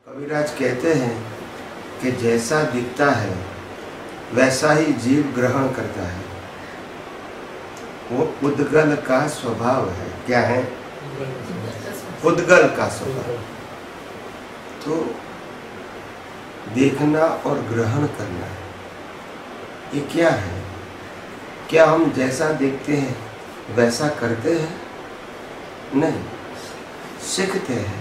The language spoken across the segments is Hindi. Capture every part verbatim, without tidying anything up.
कविराज कहते हैं कि जैसा दिखता है वैसा ही जीव ग्रहण करता है। वो उद्गल का स्वभाव है। क्या है? उद्गल का स्वभाव। तो देखना और ग्रहण करना ये क्या है? क्या हम जैसा देखते हैं वैसा करते हैं? नहीं, सीखते हैं,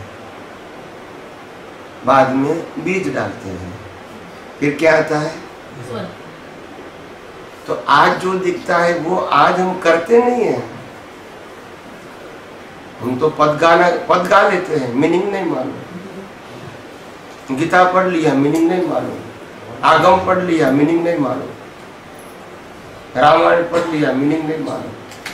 बाद में बीज डालते हैं, फिर क्या आता है? तो आज जो दिखता है वो आज हम करते नहीं है। हम तो पद गाना पद गा लेते हैं, मीनिंग नहीं मालूम। गीता पढ़ लिया, मीनिंग नहीं मालूम। आगम पढ़ लिया, मीनिंग नहीं मालूम। रामायण पढ़ लिया, मीनिंग नहीं मालूम।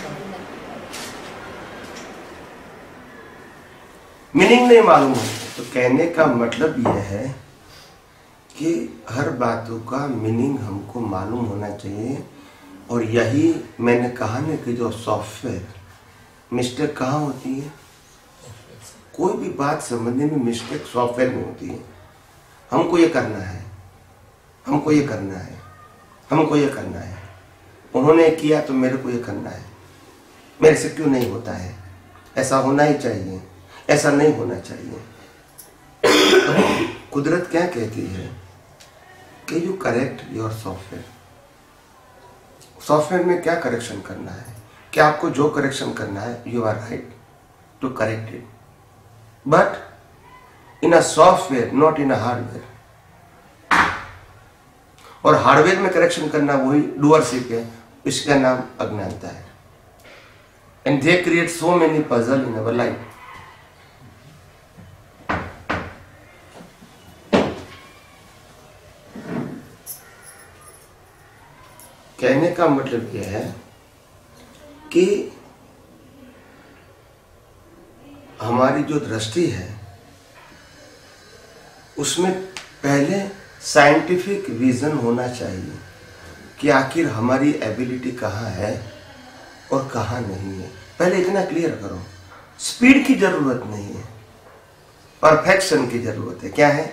मीनिंग नहीं मालूम है। तो कहने का मतलब यह है कि हर बातों का मीनिंग हमको मालूम होना चाहिए। और यही मैंने कहा ना कि जो सॉफ्टवेयर मिस्टेक कहाँ होती है? कोई भी बात समझने में मिस्टेक सॉफ्टवेयर में होती है। हमको ये करना है, हमको ये करना है, हमको ये करना है। उन्होंने किया तो मेरे को ये करना है। मेरे से क्यों नहीं होता है? ऐसा होना ही चाहिए, ऐसा नहीं होना चाहिए। तो कुदरत क्या कहती है कि you correct your software. Software में क्या करेक्शन करना है? क्या आपको जो करेक्शन करना है you are right to correct it, but in a software, not in a hardware. और हार्डवेयर में करेक्शन करना वही डूअरशिप है। इसका नाम अज्ञानता है। And they create so many puzzle in our life. कहने का मतलब यह है कि हमारी जो दृष्टि है उसमें पहले साइंटिफिक विजन होना चाहिए कि आखिर हमारी एबिलिटी कहाँ है और कहाँ नहीं है। पहले इतना क्लियर करो। स्पीड की जरूरत नहीं है, परफेक्शन की जरूरत है। क्या है?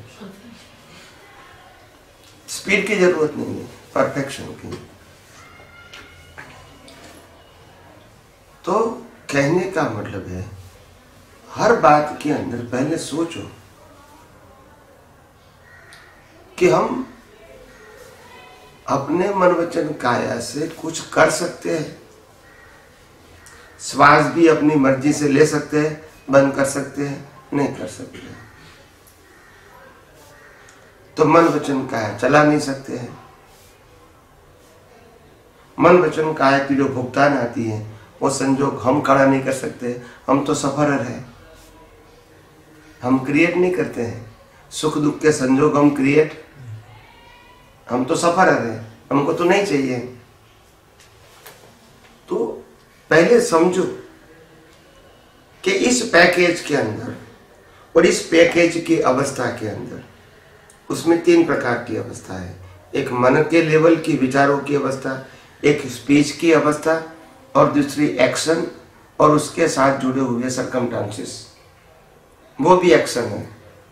स्पीड की जरूरत नहीं है, परफेक्शन की। तो कहने का मतलब है हर बात के अंदर पहले सोचो कि हम अपने मन वचन काया से कुछ कर सकते हैं। श्वास भी अपनी मर्जी से ले सकते हैं, बंद कर सकते हैं, नहीं कर सकते। तो मन वचन काया चला नहीं सकते हैं। मन वचन काया की जो भुगतान आती है वो संजोग हम खड़ा नहीं कर सकते। हम तो सफरर है, हम क्रिएट नहीं करते हैं। सुख दुख के संजोग हम क्रिएट, हम तो सफरर है, हमको तो नहीं चाहिए। तो पहले समझो कि इस पैकेज के अंदर और इस पैकेज की अवस्था के अंदर उसमें तीन प्रकार की अवस्था है। एक मन के लेवल की विचारों की अवस्था, एक स्पीच की अवस्था, और दूसरी एक्शन और उसके साथ जुड़े हुए सरकमस्टांसेस। वो भी एक्शन है।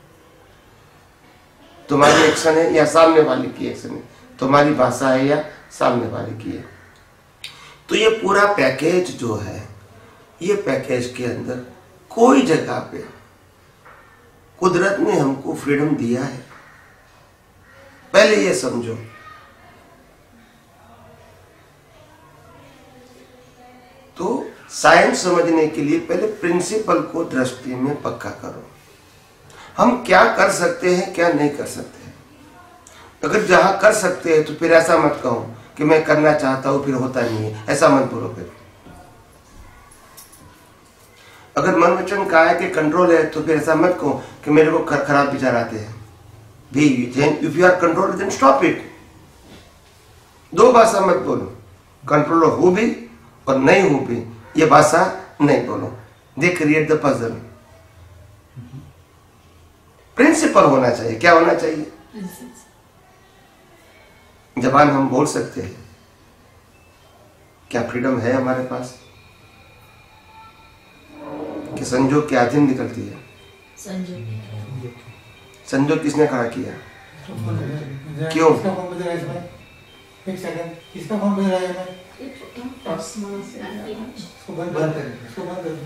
तुम्हारी एक्शन है या सामने वाले की एक्शन है? तुम्हारी भाषा है या सामने वाले की है? तो ये पूरा पैकेज जो है, ये पैकेज के अंदर कोई जगह पे कुदरत ने हमको फ्रीडम दिया है। पहले ये समझो। तो साइंस समझने के लिए पहले प्रिंसिपल को दृष्टि में पक्का करो। हम क्या कर सकते हैं, क्या नहीं कर सकते हैं। अगर जहां कर सकते हैं तो फिर ऐसा मत कहो कि मैं करना चाहता हूं फिर होता नहीं है, ऐसा मत बोलो। फिर अगर मन वचन काया के कंट्रोल है तो फिर ऐसा मत कहो कि मेरे को खराब विचार आते हैं। भी if you are control then stop it. दो भाषा मत बोलो, कंट्रोल हो भी और नहीं हो भी, ये भाषा नहीं बोलो। They create the puzzle. Principle होना चाहिए। क्या होना चाहिए? जबान हम बोल सकते हैं, क्या फ्रीडम है हमारे पास? कि संजोग के अधीन निकलती है। संजोग संजो किसने खड़ा किया? क्यों? एक सेकंड, किसका फोन बज रहा है? इसको बंद करें, इसको बंद करें।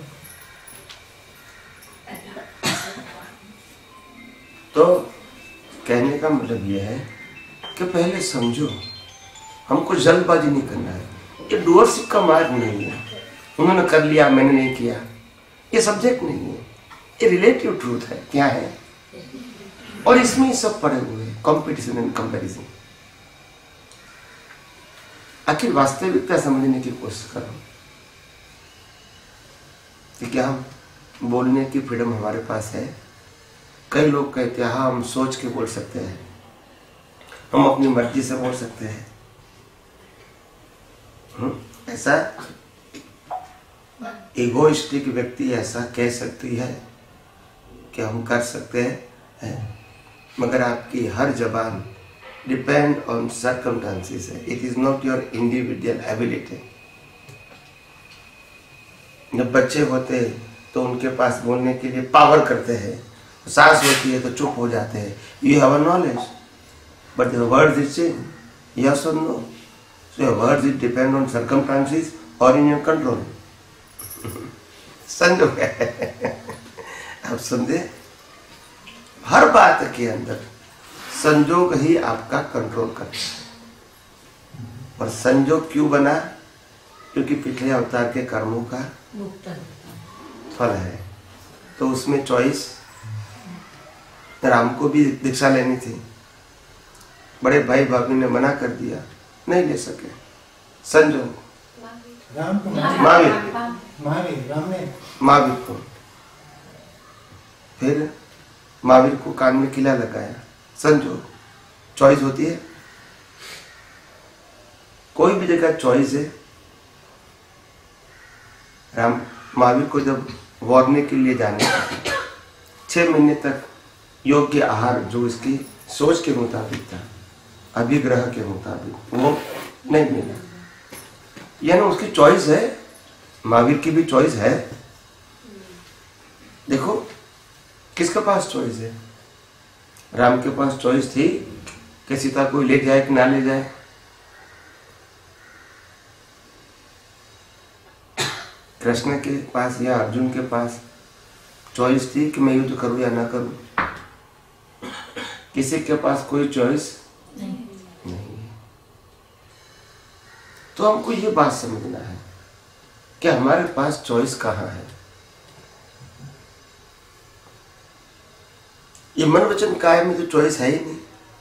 तो कहने का मतलब यह है कि पहले समझो, हमको जल्दबाजी नहीं करना है। ये डूअरशिप का मार्ग नहीं है, उन्होंने कर लिया मैंने नहीं किया, ये सब्जेक्ट नहीं है, ये रिलेटिव ट्रूथ है। क्या है? और इसमें ही सब पड़े हुए हैं, कंपटीशन एंड कंपैरिजन। आखिर वास्तविकता समझने की कोशिश करो कि क्या हम बोलने की फ्रीडम हमारे पास है? कई लोग कहते हैं हाँ हम सोच के बोल सकते हैं, हम अपनी मर्जी से बोल सकते हैं। हुँ? ऐसा इगोइस्टिक व्यक्ति ऐसा कह सकती है कि हम कर सकते हैं है? मगर आपकी हर जबान डिपेंड ऑन सर्कमस्टेंसेस है। It is not your individual ability. जब बच्चे होते हैं तो उनके पास बोलने के लिए पावर करते हैं, सांस होती है तो चुप हो जाते हैं। You have a knowledge but your words is change, yes और no. So your words is depend on circumstances और इन योर कंट्रोल। समझो? आप समझे? हर बात के अंदर संजोग ही आपका कंट्रोल करता है। और संजोग क्यों बना? क्योंकि पिछले अवतार के कर्मों का फल है। तो उसमें चॉइस, राम को भी दीक्षा लेनी थी, बड़े भाई भाभी ने मना कर दिया, नहीं ले सके। संजोग राम को महावीर महावीर राम ने महावीर को, फिर महावीर को कान में किला लगाया। संजोग, चॉइस होती है। कोई भी जगह चॉइस है। राम महावीर को जब वार्निंग के लिए जाने छह महीने तक योग्य आहार जो इसकी सोच के मुताबिक था, अभिग्रह के मुताबिक, वो नहीं मिला। यानी उसकी चॉइस है, महावीर की भी चॉइस है। देखो किसके पास चॉइस है? राम के पास चॉइस थी कि सीता को ले जाए कि ना ले जाए। कृष्ण के पास या अर्जुन के पास चॉइस थी कि मैं युद्ध करूं या ना करूं। किसी के पास कोई चॉइस नहीं, नहीं। तो हमको ये बात समझना है कि हमारे पास चॉइस कहाँ है। ये मन वचन काया में तो चॉइस है ही नहीं।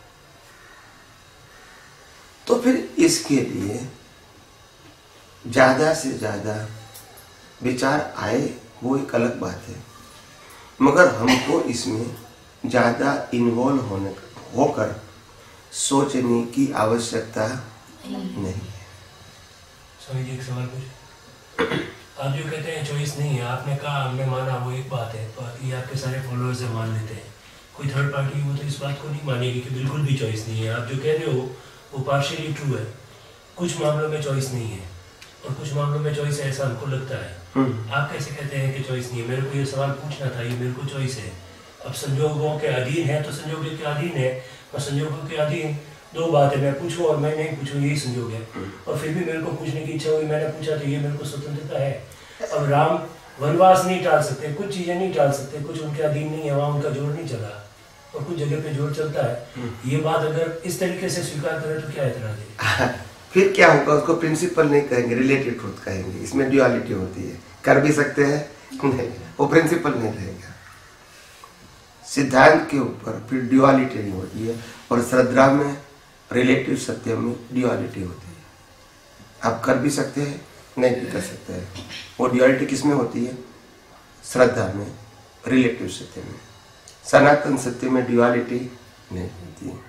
तो फिर इसके लिए ज्यादा से ज्यादा विचार आए वो एक अलग बात है, मगर हमको इसमें ज्यादा इन्वॉल्व होने होकर सोचने की आवश्यकता नहीं है। स्वामी जी एक सवाल पूछ, आप जो कहते हैं चॉइस नहीं है, आपने कहा हमने माना, वो एक बात है, पर ये आपके सारे फॉलोअर्स से मान लेते हैं। कोई थर्ड पार्टी वो तो इस बात को नहीं मानेगी कि बिल्कुल भी चॉइस नहीं है। आप जो कह रहे हो वो पार्शियली ट्रू है। कुछ मामलों में चॉइस नहीं है और कुछ मामलों में चॉइस है, ऐसा हमको लगता है। आप कैसे कहते हैं कि चॉइस नहीं है? मेरे को ये सवाल पूछना था, ये मेरे को चॉइस है। अब संजोगों के अधीन है तो संजोगों के अधीन है, और संजोगों के अधीन दो बात है, मैं पूछूं और मैं नहीं पूछूं, यही संजोग है। और फिर भी मेरे को पूछने की इच्छा हुई, मैंने पूछा, तो ये मेरे को स्वतंत्रता है। अब राम वनवास नहीं टाल सकते, कुछ चीजें नहीं टाल सकते, कुछ उनके अधीन नहीं है, वहाँ उनका जोर नहीं चला और कुछ जगह पे जोर चलता है। ये बात अगर इस तरीके से स्वीकार करें तो क्या एतराज है? फिर क्या होगा? उसको प्रिंसिपल नहीं कहेंगे, रिलेटिव ट्रूथ कहेंगे। इसमें ड्युअलिटी होती है, कर भी सकते हैं नहीं, वो प्रिंसिपल नहीं रहेगा। सिद्धांत के ऊपर फिर ड्युअलिटी नहीं होती है, और श्रद्धा में, रिलेटिव सत्य में ड्युअलिटी होती है। आप कर भी सकते हैं, नहीं भी कर सकते हैं। वो ड्युअलिटी किस में होती है? श्रद्धा में, रिलेटिव सत्य में। सनातन सत्य में ड्युअलिटी नहीं होती है।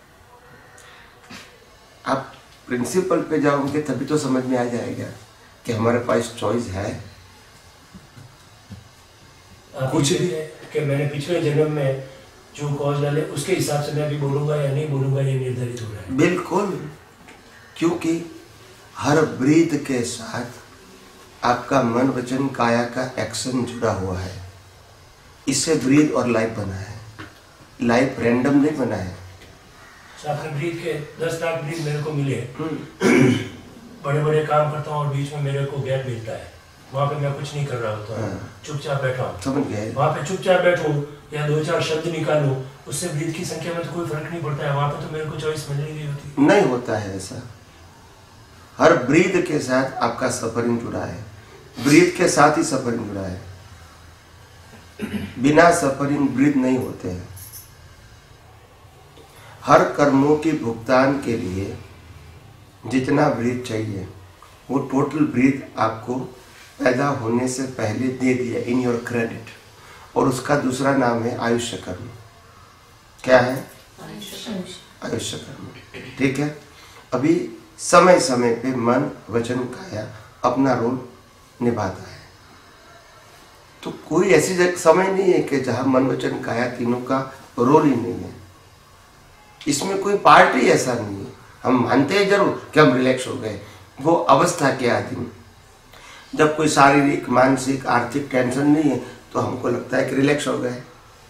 आप प्रिंसिपल पे जाओगे तभी तो समझ में आ जाएगा कि हमारे पास चॉइस है। कुछ भी है कि मैंने पिछले जन्म में जो कॉज डाले उसके हिसाब से मैं भी बोलूंगा या नहीं बोलूंगा, ये निर्धारित हो रहा है। बिल्कुल, क्योंकि हर ब्रीथ के साथ आपका मन वचन काया का एक्शन जुड़ा हुआ है। इससे ब्रीथ और लाइफ बना है। लाइफ रैंडम नहीं बना है। आपने ब्रीथ के दस लाख ब्रीथ मेरे को मिले, बड़े बड़े काम करता हूँ और बीच में मेरे को गैप मिलता है, वहाँ पे मैं कुछ नहीं कर रहा होता हूँ, चुपचाप बैठा हूँ, समझ गए? वहाँ पे चुपचाप बैठूँ या दो चार शब्द निकालूं, उससे ब्रीथ की संख्या में तो कोई फर्क नहीं पड़ता है, वहाँ पे तो मेरे को चॉइस मिल नहीं होती। नहीं होता है ऐसा। हर ब्रीथ के साथ आपका सफरिंग जुड़ा है, ब्रीथ के साथ ही सफरिंग जुड़ा है। बिना सफरिंग ब्रीथ नहीं होते हैं। हर कर्मों के भुगतान के लिए जितना ब्रीथ चाहिए वो टोटल ब्रीथ आपको पैदा होने से पहले दे दिया इन योर क्रेडिट, और उसका दूसरा नाम है आयुष्य कर्म। क्या है? आयुष्य कर्म। ठीक है। अभी समय समय पे मन वचन काया अपना रोल निभाता है, तो कोई ऐसी जगह समय नहीं है कि जहां मन वचन काया तीनों का रोल ही नहीं है। इसमें कोई पार्ट ही ऐसा नहीं है। हम मानते हैं जरूर कि हम रिलैक्स हो गए, वो अवस्था के आदमी। जब कोई शारीरिक मानसिक आर्थिक टेंशन नहीं है तो हमको लगता है कि रिलैक्स हो गए,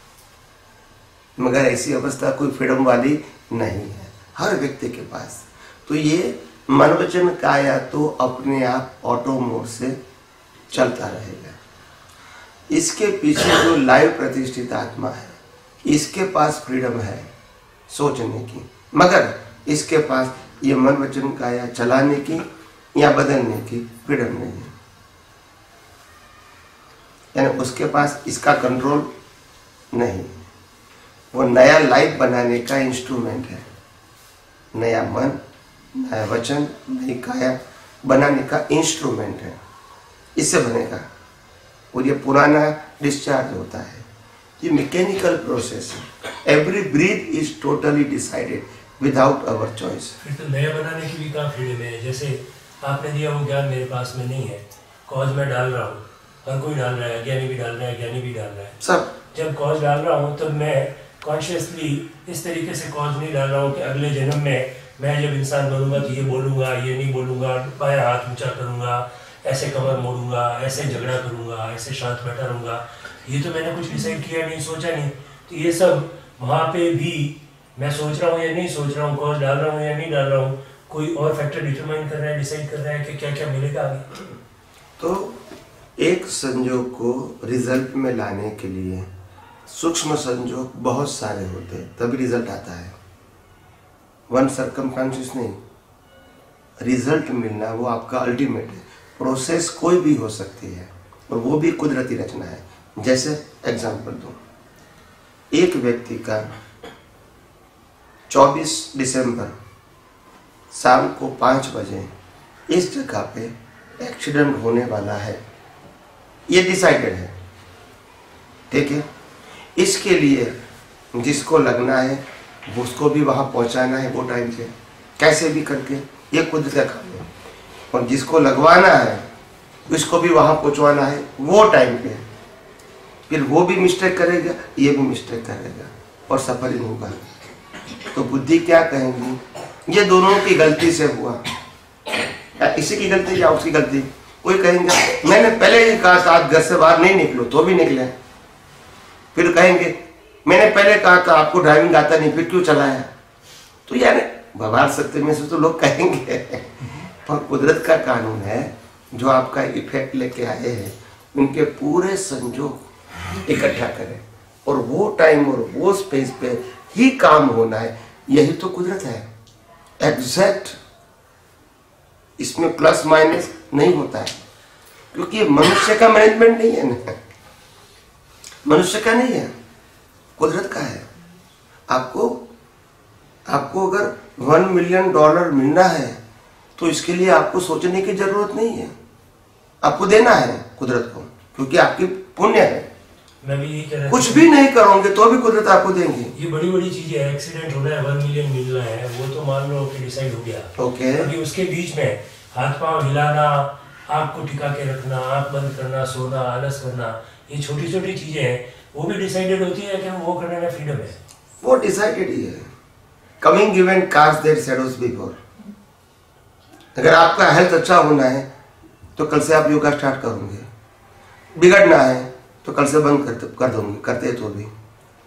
मगर ऐसी अवस्था कोई फ्रीडम वाली नहीं है हर व्यक्ति के पास। तो ये मन वचन काया तो अपने आप ऑटो मोड से चलता रहेगा। इसके पीछे जो लाइव प्रतिष्ठित आत्मा है, इसके पास फ्रीडम है सोचने की, मगर इसके पास ये मन वचन काया चलाने की या बदलने की फ्रीडम नहीं है। यानी उसके पास इसका कंट्रोल नहीं। वो नया लाइफ बनाने का इंस्ट्रूमेंट है, नया मन, नया वचन, नई काया बनाने का इंस्ट्रूमेंट है। इससे बनेगा, और ये पुराना डिस्चार्ज होता है। ये मैकेनिकल प्रोसेस है। Every breath is totally decided without our choice. फिर तो नया बनाने की भी कहाँ फ्रीडम है? जैसे आपने दिया वो ज्ञान मेरे पास में नहीं है, कॉज मैं डाल रहा हूँ, हर कोई डाल रहा है, ज्ञानी भी डाल रहा है, ज्ञानी भी डाल रहा है सब। जब कॉज डाल रहा हूँ तब मैं कॉन्शियसली इस तरीके से कॉज नहीं डाल रहा हूँ कि अगले जन्म में मैं जब इंसान बनूंगा तो ये बोलूंगा, ये नहीं बोलूंगा, बाया हाथ ऊंचा करूंगा, ऐसे कमर मोड़ूंगा, ऐसे झगड़ा करूंगा, ऐसे शांत बैठा रहूंगा। ये तो मैंने कुछ डिसाइड किया नहीं, सोचा नहीं। तो ये सब वहाँ पे भी मैं सोच रहा हूँ या नहीं सोच रहा हूँ, कॉज डाल रहा हूँ या नहीं डाल रहा हूँ, कोई और फैक्टर डिटरमाइन कर रहा है, डिसाइड कर रहा है कि क्या क्या मिलेगा आगे। तो एक संयोग को रिजल्ट में लाने के लिए सूक्ष्म संयोग बहुत सारे होते हैं, तभी रिजल्ट आता है। वन सर्कमस्टांसेस नहीं, रिजल्ट मिलना वो आपका अल्टीमेट है। प्रोसेस कोई भी हो सकती है और वो भी कुदरती रचना है। जैसे एग्जांपल दूं, एक व्यक्ति का चौबीस दिसंबर शाम को पाँच बजे इस जगह पे एक्सीडेंट होने वाला है, ये डिसाइडेड है। ठीक है। इसके लिए जिसको लगना है उसको भी वहां पहुंचाना है वो टाइम पे, कैसे भी करके, ये कुदरत का काम है। और जिसको लगवाना है उसको भी वहां पहुंचवाना है वो टाइम पे। फिर वो भी मिस्टेक करेगा, ये भी मिस्टेक करेगा और सफरिंग होगा। तो बुद्धि क्या कहेंगी, ये दोनों की गलती से हुआ, या इसी की गलती या उसकी गलती। कोई कहेंगे मैंने पहले ही कहा था आप घर से बाहर नहीं निकलो, तो भी निकले। फिर कहेंगे मैंने पहले कहा था आपको ड्राइविंग आता नहीं, फिर क्यों चलाया। तो यार भगवान सत्य में से तो लोग कहेंगे, पर कुदरत का कानून है, जो आपका इफेक्ट लेके आए हैं उनके पूरे संजोग इकट्ठा करें और वो टाइम और वो स्पेस पे ही काम होना है। यही तो कुदरत है, एग्जैक्ट। इसमें प्लस माइनस नहीं होता है, क्योंकि ये मनुष्य का मैनेजमेंट नहीं है ना, मनुष्य का नहीं है, कुदरत का है। आपको आपको अगर वन मिलियन डॉलर मिलना है तो इसके लिए आपको सोचने की जरूरत नहीं है, आपको देना है कुदरत को, क्योंकि आपकी पुण्य है। मैं भी यही कह रहा कुछ भी नहीं करोगे तो भी कुदरत आपको देंगी। ये बड़ी बड़ी चीजें है, एक्सीडेंट होना है, वन मिलियन मिलना है, वो तो मान लो कि डिसाइड हो गया। ओके। अभी उसके बीच में हाथ पांव हिलाना, आँख को टिका के रखना, आँख बंद करना, सोना, आलस करना, ये छोटी छोटी चीजें हैं, वो भी डिसाइडेड होती है कि वो करने में फ्रीडम है। वो डिसाइडेड ही है। Coming event cast their shadows before. अगर आपका हेल्थ अच्छा होना है तो कल से आप योगा स्टार्ट करोगे, बिगड़ना है तो कल से बंद कर कर दोगे, करते तो भी।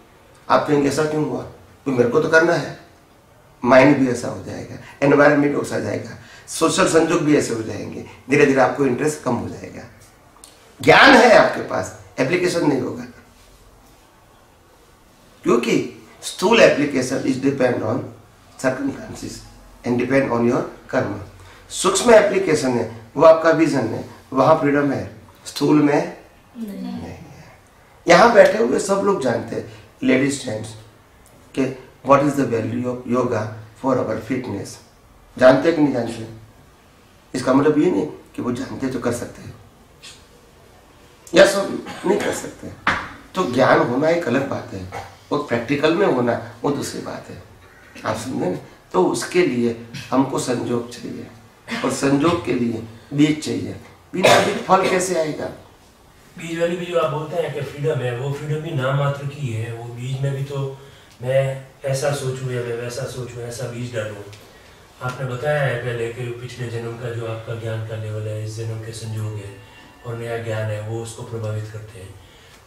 आप कहेंगे ऐसा क्यों हुआ, तो मेरे को तो करना है। माइंड भी ऐसा हो जाएगा, एनवायरनमेंट वैसा जाएगा, सोशल संजोग भी ऐसे हो जाएंगे, धीरे धीरे आपको इंटरेस्ट कम हो जाएगा। ज्ञान है आपके पास, एप्लीकेशन नहीं होगा, क्योंकि स्थूल application is depend on circumstances and depend on your karma. सूक्ष्म एप्लीकेशन है, वो आपका विजन है, वहां फ्रीडम है, स्थूल में नहीं, नहीं है। यहाँ बैठे हुए सब लोग जानते हैं, लेडीज जेंट्स, कि what is the value of yoga for our fitness. जानते कि नहीं जानते? इसका मतलब ये नहीं कि वो जानते तो कर सकते हैं या सब नहीं कर सकते। तो ज्ञान होना एक अलग बात है, और प्रैक्टिकल में होना वो दूसरी बात है। आप समझे ना? तो उसके लिए हमको संजोग चाहिए, और संजोग के लिए बीज चाहिए। बिना बीज फल कैसे आएगा? बीज वाली भी जो आप बोलते हैं कि फ्रीडम है, वो फ्रीडम भी नाम मात्र की है। वो बीज में भी तो मैं ऐसा सोचूं या मैं वैसा सोचूं, ऐसा बीज डालूं। आपने बताया है पहले कि पिछले जन्म का जो आपका ज्ञान का लेवल है, इस जन्म के संजोग है और नया ज्ञान है, वो उसको प्रभावित करते हैं।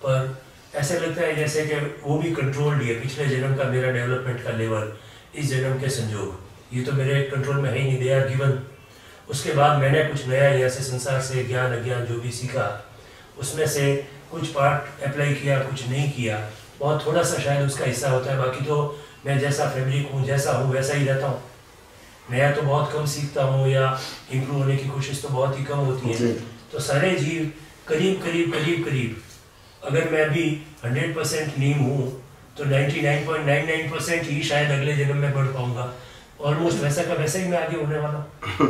पर ऐसे लगता है जैसे कि वो भी कंट्रोल्ड है। पिछले जन्म का मेरा डेवलपमेंट का लेवल, इस जन्म के संजोग, ये तो मेरे कंट्रोल में है ही नहीं, दे आर गिवन। उसके बाद मैंने कुछ नया यहाँ से संसार से ज्ञान अज्ञान जो भी सीखा, उसमें से कुछ पार्ट अप्लाई किया, कुछ नहीं किया, बहुत थोड़ा सा शायद उसका हिस्सा होता है। बाकी तो मैं जैसा फैब्रिक हूँ, जैसा हूँ वैसा ही रहता हूँ। नया तो बहुत कम सीखता हूँ या इम्प्रूव होने की कोशिश तो बहुत ही कम होती है। तो सारे जीव करीब करीब करीब करीब, अगर मैं अभी हंड्रेड परसेंट नीम हूँ तो ninety nine point nine nine percent ही शायद अगले जन्म में बढ़ पाऊंगा। ऑलमोस्ट वैसा का वैसा ही मैं आगे होने वाला हूँ।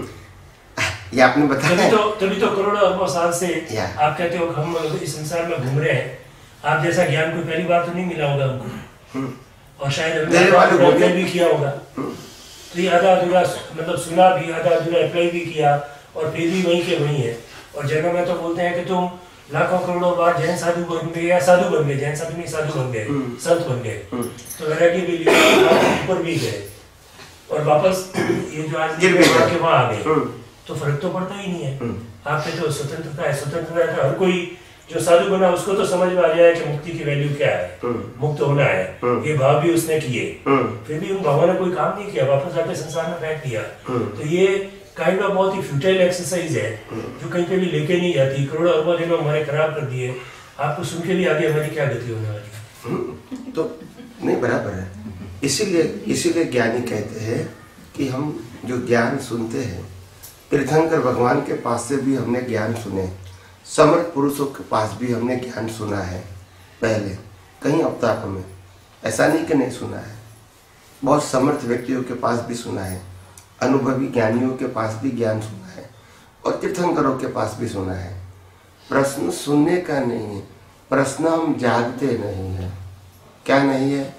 ये आपने बताया, तभी तो तभी तो करोड़ों अरबों साल से Yeah. आप कहते हो कि हम इस संसार में घूम रहे हैं। आप जैसा ज्ञान कोई पहली बार तो नहीं मिला होगा हमको, और शायद मेरे वाले हमने हो अप्लाई गए। भी किया होगा। तो ये आधा अधूरा मतलब सुना भी, आधा अधूरा अप्लाई भी किया, और फिर भी वहीं के वहीं है। और जगह में तो बोलते हैं कि तुम लाखों करोड़ों बार जैन साधु बन गए या साधु बन गए, जैन साधु नहीं साधु बन गए, संत बन गए, तो वैराग्य भी लिया, ऊपर भी गए और वापस ये जो आज गिर भी गए। के वहाँ आ गए। तो फर्क तो पड़ता ही नहीं है। आपके तो स्वतंत्रता है, स्वतंत्रता है। हर कोई जो साधु बना उसको तो समझ में आ जाए कि मुक्ति की वैल्यू क्या है, मुक्त होना है, ये भाव भी उसने किए, फिर भी उन भावों ने कोई काम नहीं किया, वापस आके संसार में बैठ दिया। तो ये काइंड ऑफ बहुत ही फ्यूटाइल एक्सरसाइज है जो कहीं पे भी लेके नहीं जाती। करोड़ों अरबों दिनों हमारे खराब कर दिए। आपको सुन के भी आगे हमारी क्या गति होने वाली है? तो नहीं, बराबर है। इसीलिए इसीलिए ज्ञानी कहते हैं कि हम जो ज्ञान सुनते हैं, तीर्थंकर भगवान के पास से भी हमने ज्ञान सुने, समर्थ पुरुषों के पास भी हमने ज्ञान सुना है पहले कई अवतारों में। ऐसा नहीं कि नहीं सुना है, बहुत समर्थ व्यक्तियों के पास भी सुना है, अनुभवी ज्ञानियों के पास भी ज्ञान सुना है, और तीर्थंकरों के पास भी सुना है। प्रश्न सुनने का नहीं है, प्रश्न हम जागते नहीं है। क्या नहीं है?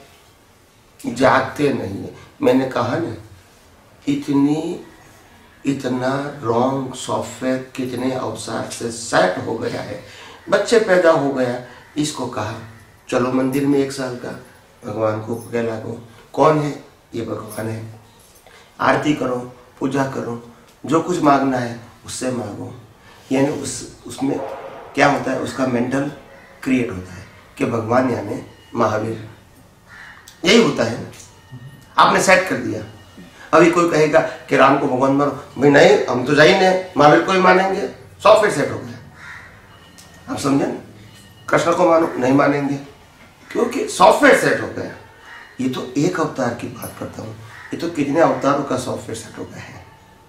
जागते नहीं है। मैंने कहा ना, इतनी इतना रॉन्ग सॉफ्टवेयर कितने अवसर से सेट हो गया है। बच्चे पैदा हो गया, इसको कहा चलो मंदिर में एक साल का, भगवान को कहला दो, कौन है? ये भगवान है। आरती करो, पूजा करो, जो कुछ मांगना है उससे मांगो। यानी उस उसमें क्या होता है, उसका मेंटल क्रिएट होता है कि भगवान यानी महावीर, यही होता है ना। आपने सेट कर दिया। अभी कोई कहेगा कि राम को भगवान मानो, भाई नहीं, हम तो जाइए नहीं, महावीर को ही मानेंगे, सॉफ्टवेयर सेट हो गया। आप समझे ना? कृष्ण को मानो, नहीं मानेंगे, क्योंकि सॉफ्टवेयर सेट हो गया। ये तो एक अवतार की बात करता हूँ, ये तो कितने अवतारों का सॉफ्टवेयर सेट हो गया है।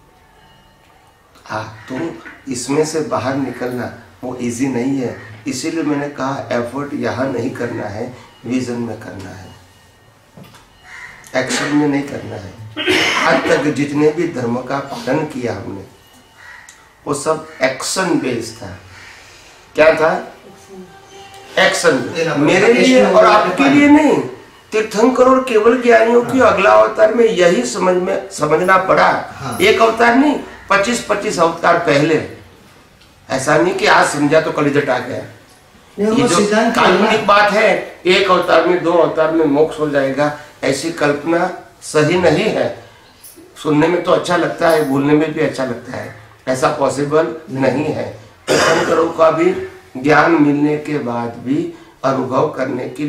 हाँ, तो इसमें से बाहर निकलना वो इजी नहीं है। इसीलिए मैंने कहा एफर्ट यहाँ नहीं करना है, विजन में करना है, एक्शन में नहीं करना है। आज तक जितने भी धर्म का पालन किया हमने, वो सब एक्शन बेस्ड था। क्या था? एक्शन। मेरे लिए और आपके लिए नहीं, तीर्थंकर और केवल ज्ञानियों की अगला अवतार में यही समझ में समझना पड़ा। हाँ। एक अवतार नहीं, पच्चीस पच्चीस अवतार पहले। ऐसा नहीं कि आज समझा तो कल रिजल्ट आ गया। ये जो काल्पनिक बात है, एक अवतार में दो अवतार में मोक्ष हो जाएगा, ऐसी कल्पना सही नहीं है। सुनने में तो अच्छा लगता है, भूलने में भी अच्छा लगता है, ऐसा पॉसिबल नहीं है। तीर्थंकरों का भी ज्ञान मिलने के बाद भी अनुभव करने के लिए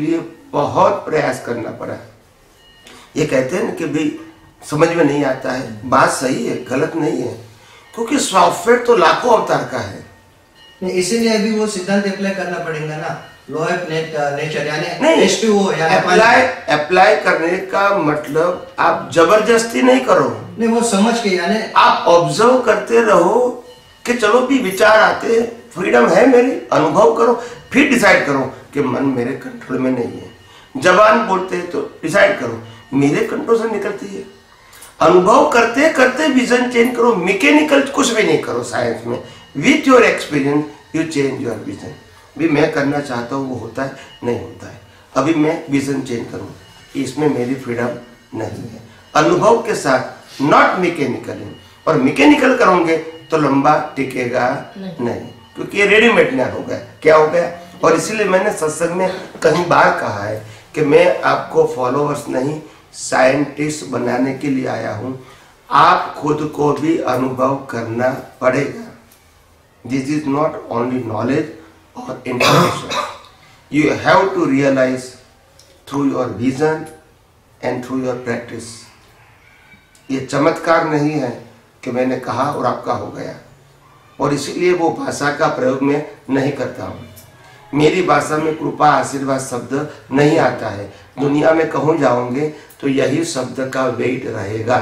बहुत प्रयास करना पड़ा। ये कहते हैं ना कि भाई समझ में नहीं आता है, बात सही है, गलत नहीं है, क्योंकि सॉफ्टवेयर तो लाखों अवतार का है। इसीलिए अभी वो सिद्धांत अप्लाई करना पड़ेगा ना, लॉ ऑफ नेचर यानी नहीं, एच टू ओ यानी अप्लाई अप्लाई करने का मतलब आप जबरदस्ती नहीं करो, नहीं वो समझ के यानी आप ऑब्जर्व करते रहो कि चलो भी विचार आते, फ्रीडम है मेरी, अनुभव करो, फिर डिसाइड करो कि मन मेरे कंट्रोल में नहीं है। जबान बोलते हैं तो डिसाइड करो मेरे कंट्रोल से निकलती है। अनुभव करते करते विजन चेंज करो, मैकेनिकल कुछ भी नहीं करो साइंस में। With your experience you change your vision. भी मैं करना चाहता हूँ वो होता है, नहीं होता है, अभी मैं विजन चेंज करूँ, इसमें मेरी फ्रीडम नहीं है। अनुभव के साथ, नॉट मैकेनिकली। और मैकेनिकल करोगे तो लंबा टिकेगा नहीं, नहीं। क्योंकि ये रेडीमेड ना हो गया, क्या हो गया। और इसीलिए मैंने सत्संग में कई बार कहा है कि मैं आपको फॉलोअर्स नहीं साइंटिस्ट बनाने के लिए आया हूं। आप खुद को भी अनुभव करना पड़ेगा। This is not only knowledge और information, you have to realise through your vision and through your practice. ये चमत्कार नहीं है कि मैंने कहा और आपका हो गया। और इसीलिए वो भाषा का प्रयोग मैं नहीं करता हूँ। मेरी भाषा में कृपा आशीर्वाद शब्द नहीं आता है। दुनिया में कहूँ जाओगे तो यही शब्द का वेट रहेगा,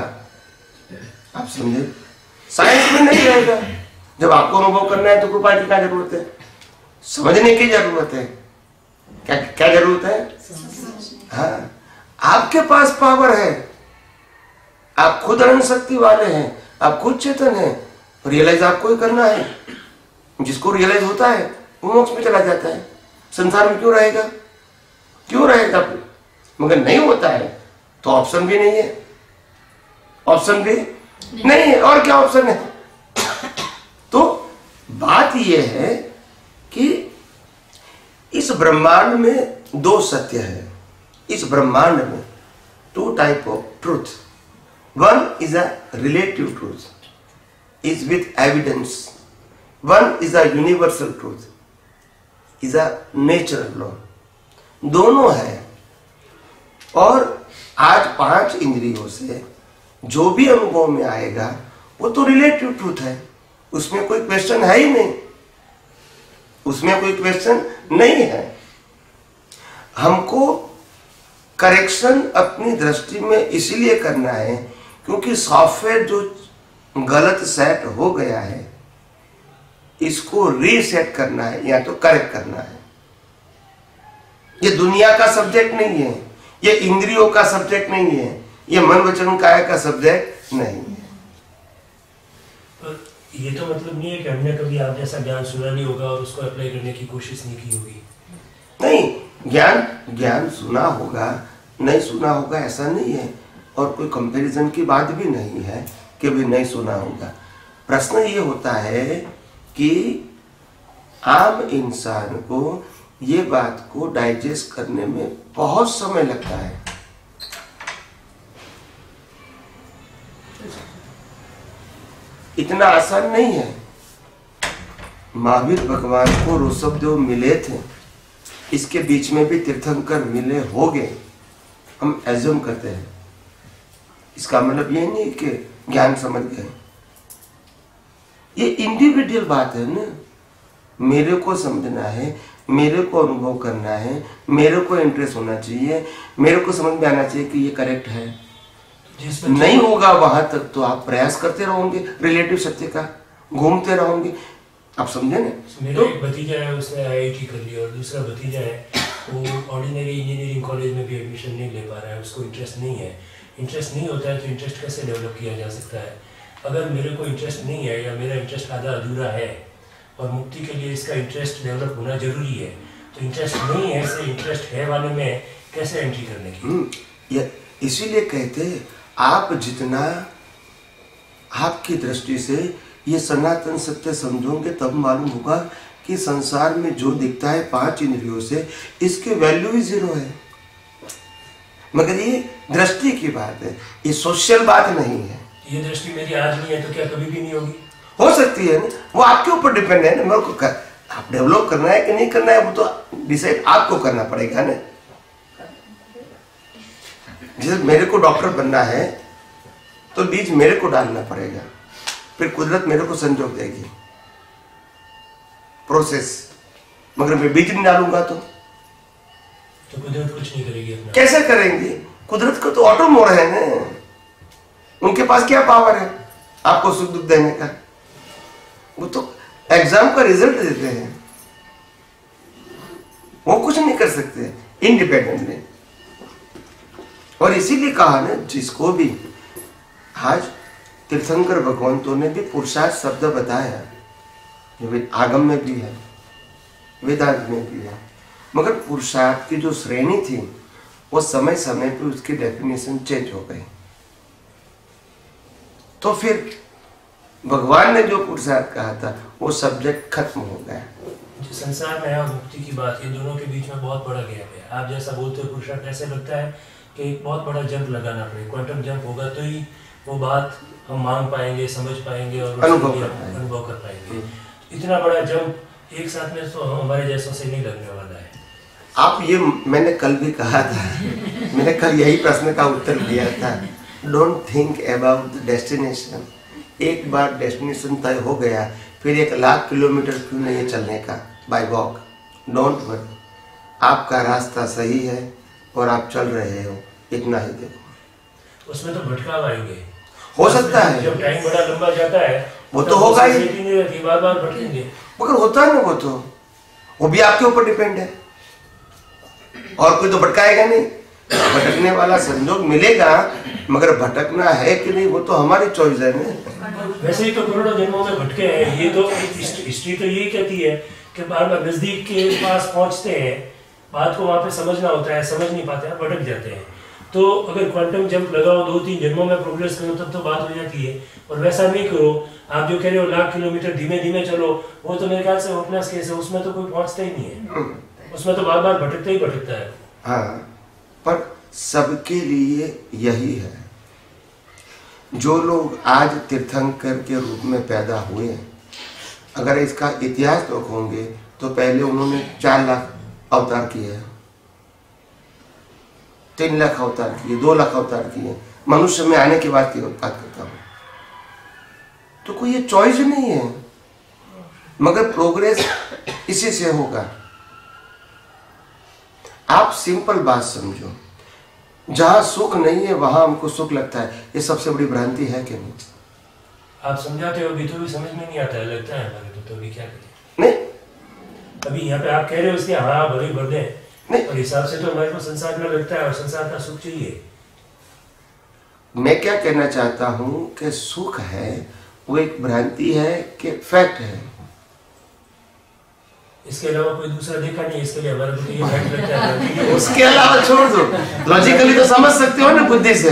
आप समझे। साइंस में नहीं रहेगा। जब आपको अनुभव करना है तो कृपा की क्या जरूरत है, समझने की जरूरत है। क्या क्या जरूरत है? हाँ, आपके पास पावर है, आप खुद अनंत शक्ति वाले हैं, आप खुद चेतन हैं। रियलाइज आपको ही करना है। जिसको रियलाइज होता है वो मोक्ष में चला जाता है। संसार में क्यों रहेगा, क्यों रहेगा? मगर नहीं होता है तो ऑप्शन भी नहीं है, ऑप्शन भी नहीं है। और क्या ऑप्शन है? तो बात यह है कि इस ब्रह्मांड में दो सत्य है। इस ब्रह्मांड में two type of truth. One is a relative truth, is with evidence. One is a universal truth, is a natural law. दोनों है। और आज पांच इंद्रियों से जो भी अनुभव में आएगा वो तो रिलेटिव ट्रूथ है, उसमें कोई क्वेश्चन है ही नहीं, उसमें कोई क्वेश्चन नहीं है। हमको करेक्शन अपनी दृष्टि में इसलिए करना है क्योंकि सॉफ्टवेयर जो गलत सेट हो गया है इसको रीसेट करना है या तो करेक्ट करना है। ये दुनिया का सब्जेक्ट नहीं है, ये इंद्रियों का सब्जेक्ट नहीं है, ये मन वचन काया का सब्जेक्ट नहीं है। पर ये तो मतलब नहीं है कि हमने कभी आप जैसा ज्ञान सुना नहीं होगा और उसको अप्लाई करने की कोशिश नहीं की होगी। नहीं, ज्ञान ज्ञान सुना होगा, नहीं सुना होगा ऐसा नहीं है। और कोई कंपैरिजन की बात भी नहीं है कि भी नहीं सुना होगा। प्रश्न ये होता है कि आम इंसान को ये बात को डाइजेस्ट करने में बहुत समय लगता है। इतना आसान नहीं है। महावीर भगवान को ऋषभदेव मिले थे, इसके बीच में भी तीर्थंकर मिले होंगे, हम एज्यूम करते हैं। इसका मतलब ये नहीं कि ज्ञान समझ गए। ये इंडिविजुअल बात है ना। मेरे को समझना है, मेरे को अनुभव करना है, मेरे को इंटरेस्ट होना चाहिए, मेरे को समझ में आना चाहिए कि ये करेक्ट है। नहीं होगा वहां तक तो आप प्रयास करते रहोगे, रिलेटिव सत्य का घूमते रहोगे। आप समझे ना। मेरा एक भतीजा है, उसने आई आई टी कर लिया, और दूसरा भतीजा है वो ऑर्डिनरी इंजीनियरिंग कॉलेज में भी एडमिशन नहीं ले पा रहा है, उसको इंटरेस्ट नहीं है। इंटरेस्ट नहीं होता है तो इंटरेस्ट कैसे डेवलप किया जा सकता है? अगर मेरे को इंटरेस्ट नहीं है या मेरा इंटरेस्ट आधा अधूरा है और मुक्ति के लिए इसका इंटरेस्ट डेवलप होना जरूरी है, तो इंटरेस्ट नहीं है से इंटरेस्ट है वाले में कैसे एंट्री करने की? ये इसीलिए कहते हैं आप जितना आपकी दृष्टि से ये सनातन सत्य समझोगे तब मालूम होगा कि संसार में जो दिखता है पांच इंद्रियों से इसके वैल्यू ही जीरो है। मगर ये दृष्टि की बात है, ये सोशल बात नहीं है। ये दृष्टि मेरी आज नहीं है तो क्या कभी भी नहीं होगी? हो सकती है ना, वो आपके ऊपर डिपेंड है ना। मेरे को कर, आप डेवलप करना है कि नहीं करना है वो तो डिसाइड आपको करना पड़ेगा ना। जैसे मेरे को डॉक्टर बनना है तो बीज मेरे को डालना पड़ेगा, फिर कुदरत मेरे को संजोग देगी, प्रोसेस। मगर मैं बीज नहीं डालूंगा तो तो कुदरत कुछ नहीं करेगी अपना। कैसे करेंगी? कुदरत को तो ऑटो मोड़ है ना, उनके पास क्या पावर है आपको सुख दुख देने का? वो तो एग्जाम का रिजल्ट देते हैं, वो कुछ नहीं कर सकते इंडिपेंडेंटली। और इसीलिए कहा ना, जिसको भी आज तीर्थंकर भगवंतों ने भी पुरुषार्थ शब्द बताया, जो आगम में भी है, वेदांत में भी है, मगर पुरुषार्थ की जो श्रेणी थी वो समय समय पे उसकी डेफिनेशन चेंज हो गई। तो फिर भगवान ने जो पुरुषार्थ कहा था वो सब्जेक्ट खत्म हो गया। जो संसार में है और मुक्ति की बात, इन दोनों के बीच में बहुत बड़ा गैप है। आप जैसा बोलते हो पुरुषार्थ, ऐसे लगता है कि एक बहुत बड़ा जंप लगाना पड़ेगा, क्वांटम जंप होगा तो ही वो बात हम मान पाएंगे, समझ पाएंगे और अनुभव कर पाएंगे। अनुभव कर पाएंगे। इतना बड़ा जंप एक साथ में तो हमारे जैसों से नहीं लगने वाला है। आप ये, मैंने कल भी कहा था, मैंने कल यही प्रश्न का उत्तर दिया था, don't think about the destination. एक बार डेस्टिनेशन तय हो गया, फिर एक लाख किलोमीटर क्यों नहीं चलने का बाय वॉक? डोंट वरी, आपका रास्ता सही है और आप चल रहे हो, इतना ही देखो। उसमें तो भटकाव आएंगे, हो सकता है जब टाइम बड़ा लंबा जाता है वो तो होगा ही, बार बार भटकेंगे। मगर होता है ना, वो तो वो भी आपके ऊपर डिपेंड है, और कोई तो भटकाएगा नहीं। भटकने वाला संजोग मिलेगा, मगर भटकना है कि नहीं वो तो हमारी चॉइस है ना। वैसे ही तो करोड़ों जन्मों में भटके हैं। ये तो हिस्ट्री तो यही कहती है कि बार बार नजदीक के पास पहुंचते हैं, बात को वहां पे समझना होता है, समझ नहीं पाते हैं, भटक जाते हैं। तो अगर क्वांटम जंप लगाओ, दो तीन जन्मों में प्रोग्रेस करो, तब तो बात हो जाती है। और वैसा नहीं करो, आप जो कह रहे हो लाख किलोमीटर धीमे धीमे चलो, वो तो मेरे ख्याल से होपलेस केस है, उसमें तो कोई पहुंचता ही नहीं है, उसमें तो बार बार भटकता ही भटकता है। हाँ, पर सबके लिए यही है। जो लोग आज तीर्थंकर के रूप में पैदा हुए हैं, अगर इसका इतिहास लोग होंगे तो पहले उन्होंने चार लाख अवतार किए हैं, तीन लाख अवतार किए, दो लाख अवतार किए, मनुष्य में आने के बाद की बात करता हूं। तो कोई ये चॉइस नहीं है, मगर प्रोग्रेस इसी से होगा। आप सिंपल बात समझो, जहां सुख नहीं है वहां हमको सुख लगता है, ये सबसे बड़ी भ्रांति है कि नहीं? आप समझाते हो अभी तो भी समझ में नहीं आता है, लगता है हमारे को, तो अभी क्या करें? नहीं, अभी यहाँ पे आप कह रहे हो इसके हाँ भरे भर दें, नहीं, और हिसाब से तो हमारे को संसार में लगता है और संसार का सुख चाहिए। मैं क्या कहना चाहता हूं कि सुख है वो एक भ्रांति है कि फैक्ट है। इसके अलावा कोई दूसरा देखा नहीं, इसके लिए हमारे को तो ये फैक्ट लगता है। उसके अलावा छोड़ दो, लॉजिकली तो समझ सकते हो ना, बुद्धि से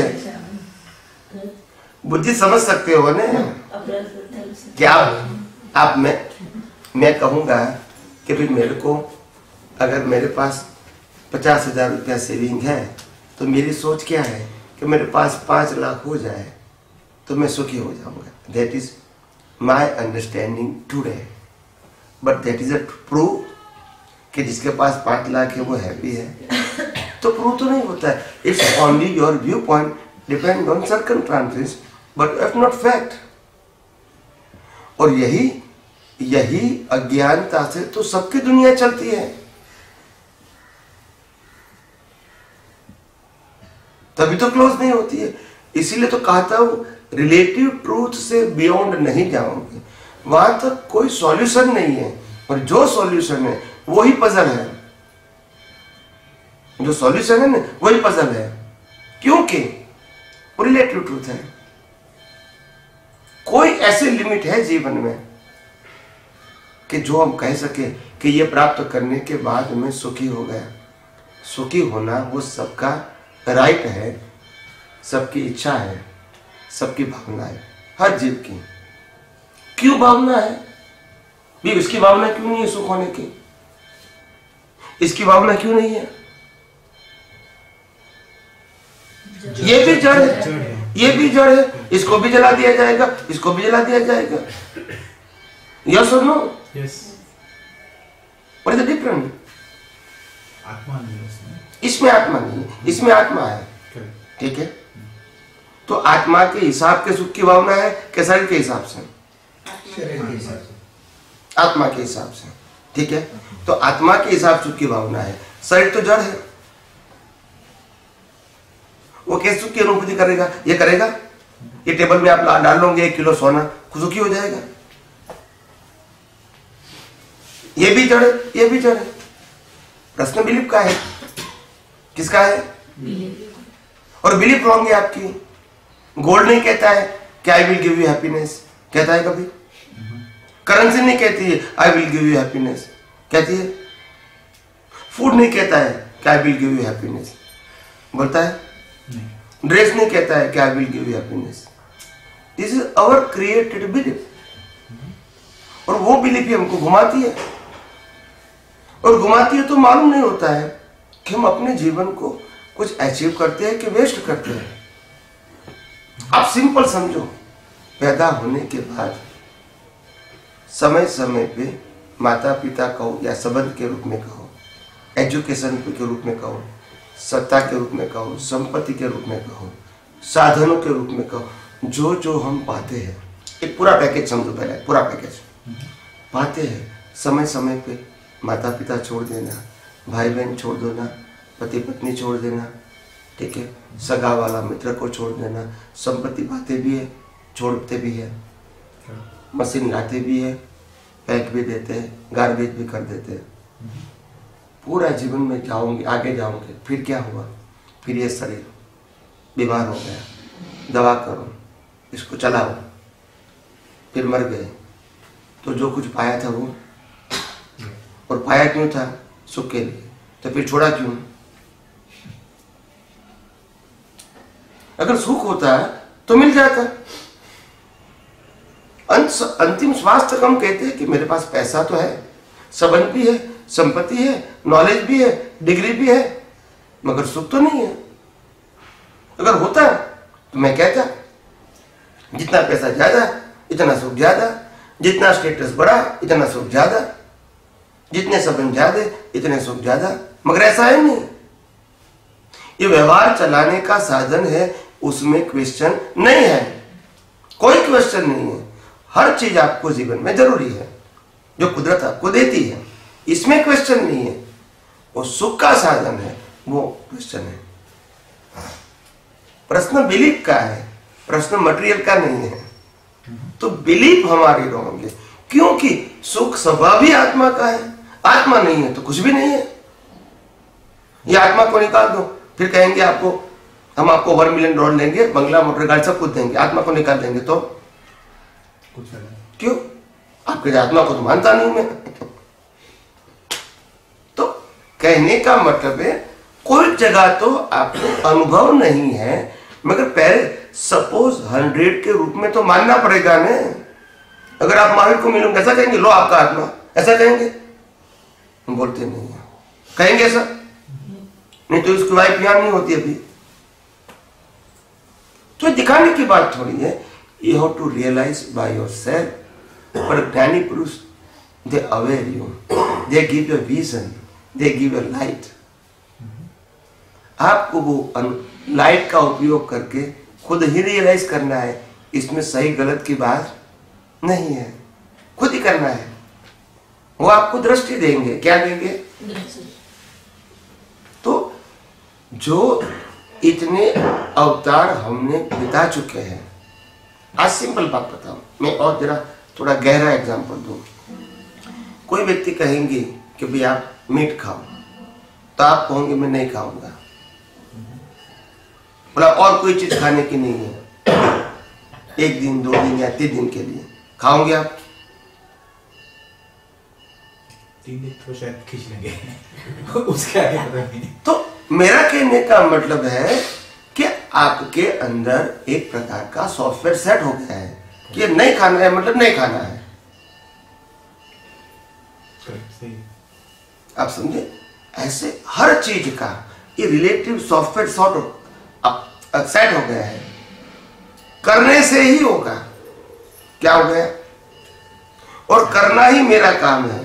बुद्धि समझ सकते हो ना। क्या आप, मैं मैं कहूंगा कि भाई मेरे को, अगर मेरे पास पचास हजार रुपया सेविंग है तो मेरी सोच क्या है कि मेरे पास पांच लाख हो जाए तो मैं सुखी हो जाऊंगा। That is my understanding today, but that is a prove कि जिसके पास पांच लाख है वो हैप्पी है, तो प्रूव तो नहीं होता है। It's only your viewpoint, depend on circumstances, but it's not fact. और यही यही अज्ञानता से तो सबकी दुनिया चलती है, तभी तो क्लोज नहीं होती है। इसीलिए तो कहता हूं रिलेटिव ट्रूथ से बियॉन्ड नहीं जाओगे, वहां तक कोई सॉल्यूशन नहीं है। और जो सॉल्यूशन है वही पजल है, जो सॉल्यूशन है ना वही पजल है, क्योंकि वो रिलेटिव ट्रूथ है। कोई ऐसे लिमिट है जीवन में कि जो हम कह सके कि ये प्राप्त करने के बाद मैं सुखी हो गया। सुखी होना वो सबका राइट है, सबकी इच्छा है, सबकी भावना है, हर जीव की। क्यों भावना है भी? इसकी भावना क्यों नहीं है सुख होने की? इसकी भावना क्यों नहीं है? ये भी जड़ है, ये भी जड़ है, इसको भी जला दिया जाएगा, इसको भी जला दिया जाएगा। यस और no? Yes. What is the difference? आत्मा नहीं है उसमें, इसमें आत्मा नहीं है, इसमें आत्मा है। करेक्ट। ठीक है? तो आत्मा के हिसाब के सुख की भावना है कि शरीर के हिसाब से? शरीर के हिसाब से, आत्मा के हिसाब से, ठीक है? तो आत्मा के हिसाब सुख की भावना है। शरीर तो जड़ है, वो कैसे सुख की अनुभूति करेगा? ये करेगा? ये टेबल में आप डाल लोगे एक किलो सोना, सुखी हो जाएगा? ये भी जड़ है, ये भी जड़ है। प्रश्न बिलीफ का है, किसका है? और बिलीफ होंगे आपकी। गोल्ड नहीं कहता है कि I will give you happiness, कहता है कभी? करेंसी नहीं कहती है I will give you happiness, कहती है? फूड नहीं कहता है कि I will give you happiness, बोलता है? ड्रेस नहीं कहता है कि I will give you happiness. This is our created belief, और वो बिलीफ ही हमको घुमाती है। और घुमाती है तो मालूम नहीं होता है कि हम अपने जीवन को कुछ अचीव करते हैं कि वेस्ट करते हैं। आप सिंपल समझो, पैदा होने के बाद समय समय पे माता पिता कहो या संबंध के रूप में कहो, एजुकेशन के रूप में कहो, सत्ता के रूप में कहो, संपत्ति के रूप में कहो, साधनों के रूप में कहो, जो जो हम पाते हैं, एक पूरा पैकेज समझो, पहले पूरा पैकेज पाते हैं। समय समय पे माता पिता छोड़ देना, भाई बहन छोड़ देना, पति पत्नी छोड़ देना, ठीक है, सगा वाला मित्र को छोड़ देना, संपत्ति पाते भी है, छोड़ते भी है, मशीन लाते भी है, पैक भी देते हैं, गार्बेज भी कर देते हैं। पूरा जीवन में जाओगे, आगे जाओगे, फिर क्या हुआ? फिर ये शरीर बीमार हो गया, दवा करो, इसको चलाओ, फिर मर गए। तो जो कुछ पाया था वो, और पाया क्यों था? सुख के लिए, तो फिर छोड़ा क्यों? अगर सुख होता तो मिल जाता। अंत अंतिम श्वास तक हम कहते हैं कि मेरे पास पैसा तो है, संबंध भी है, संपत्ति है, नॉलेज भी है, डिग्री भी है, मगर सुख तो नहीं है। अगर होता तो मैं कहता जितना पैसा ज्यादा इतना सुख ज्यादा, जितना स्टेटस बड़ा इतना सुख ज्यादा, जितने संबंध ज्यादा इतने सुख ज्यादा, मगर ऐसा है नहीं। ये व्यवहार चलाने का साधन है, उसमें क्वेश्चन नहीं है, कोई क्वेश्चन नहीं है। हर चीज आपको जीवन में जरूरी है जो कुदरत आपको देती है, इसमें क्वेश्चन नहीं है। वो सुख का साधन है, वो क्वेश्चन है। प्रश्न बिलीफ का है, प्रश्न मटेरियल का नहीं है। तो बिलीफ हमारी रॉन्ग है, क्योंकि सुख स्वभाव ही आत्मा का है। आत्मा नहीं है तो कुछ भी नहीं है। ये आत्मा को निकाल दो, फिर कहेंगे आपको हम आपको वन मिलियन डॉलर देंगे, बंगला मोटर गाड़ी सब कुछ देंगे। आत्मा को निकाल देंगे तो कुछ नहीं। क्यों? आपके आत्मा को तो मानता नहीं मैं। तो कहने का मतलब है कोई जगह तो आपको अनुभव नहीं है, मगर पहले सपोज हंड्रेड के रूप में तो मानना पड़ेगा ना। अगर आप महावीर को मिलोगे ऐसा कहेंगे, लो आपका आत्मा, ऐसा कहेंगे? हम बोलते नहीं है, कहेंगे ऐसा? नहीं तो उसकी वाइफ यहां नहीं होती अभी। तो दिखाने की बात थोड़ी है, you have to realise by yourself. पर ज्ञानी पुरुष they aware you, they give you vision, they give you light. आपको वो लाइट का उपयोग करके खुद ही रियलाइज करना है, इसमें सही गलत की बात नहीं है, खुद ही करना है। वो आपको दृष्टि देंगे, क्या देंगे? तो जो इतने अवतार हमने बिता चुके हैं, आज सिंपल बात बताऊं मैं, और जरा थोड़ा गहरा एग्जांपल दूं। कोई व्यक्ति कहेंगे कि भाई आप मीट खाओ, तो आप कहोगे मैं नहीं खाऊंगा, बोला और कोई चीज खाने की नहीं है, एक दिन दो दिन या तीन दिन के लिए खाओगे आप? तीन दिन तो शायद खींच लेंगे उसके आगे पता नहीं। तो मेरा कहने का मतलब है कि आपके अंदर एक प्रकार का सॉफ्टवेयर सेट हो गया है कि ये नहीं खाना है, मतलब नहीं खाना है। सही। आप समझे? ऐसे हर चीज का ये रिलेटिव सॉफ्टवेयर सॉर्ट सेट हो गया है। करने से ही होगा, क्या हो गया? और करना ही मेरा काम है,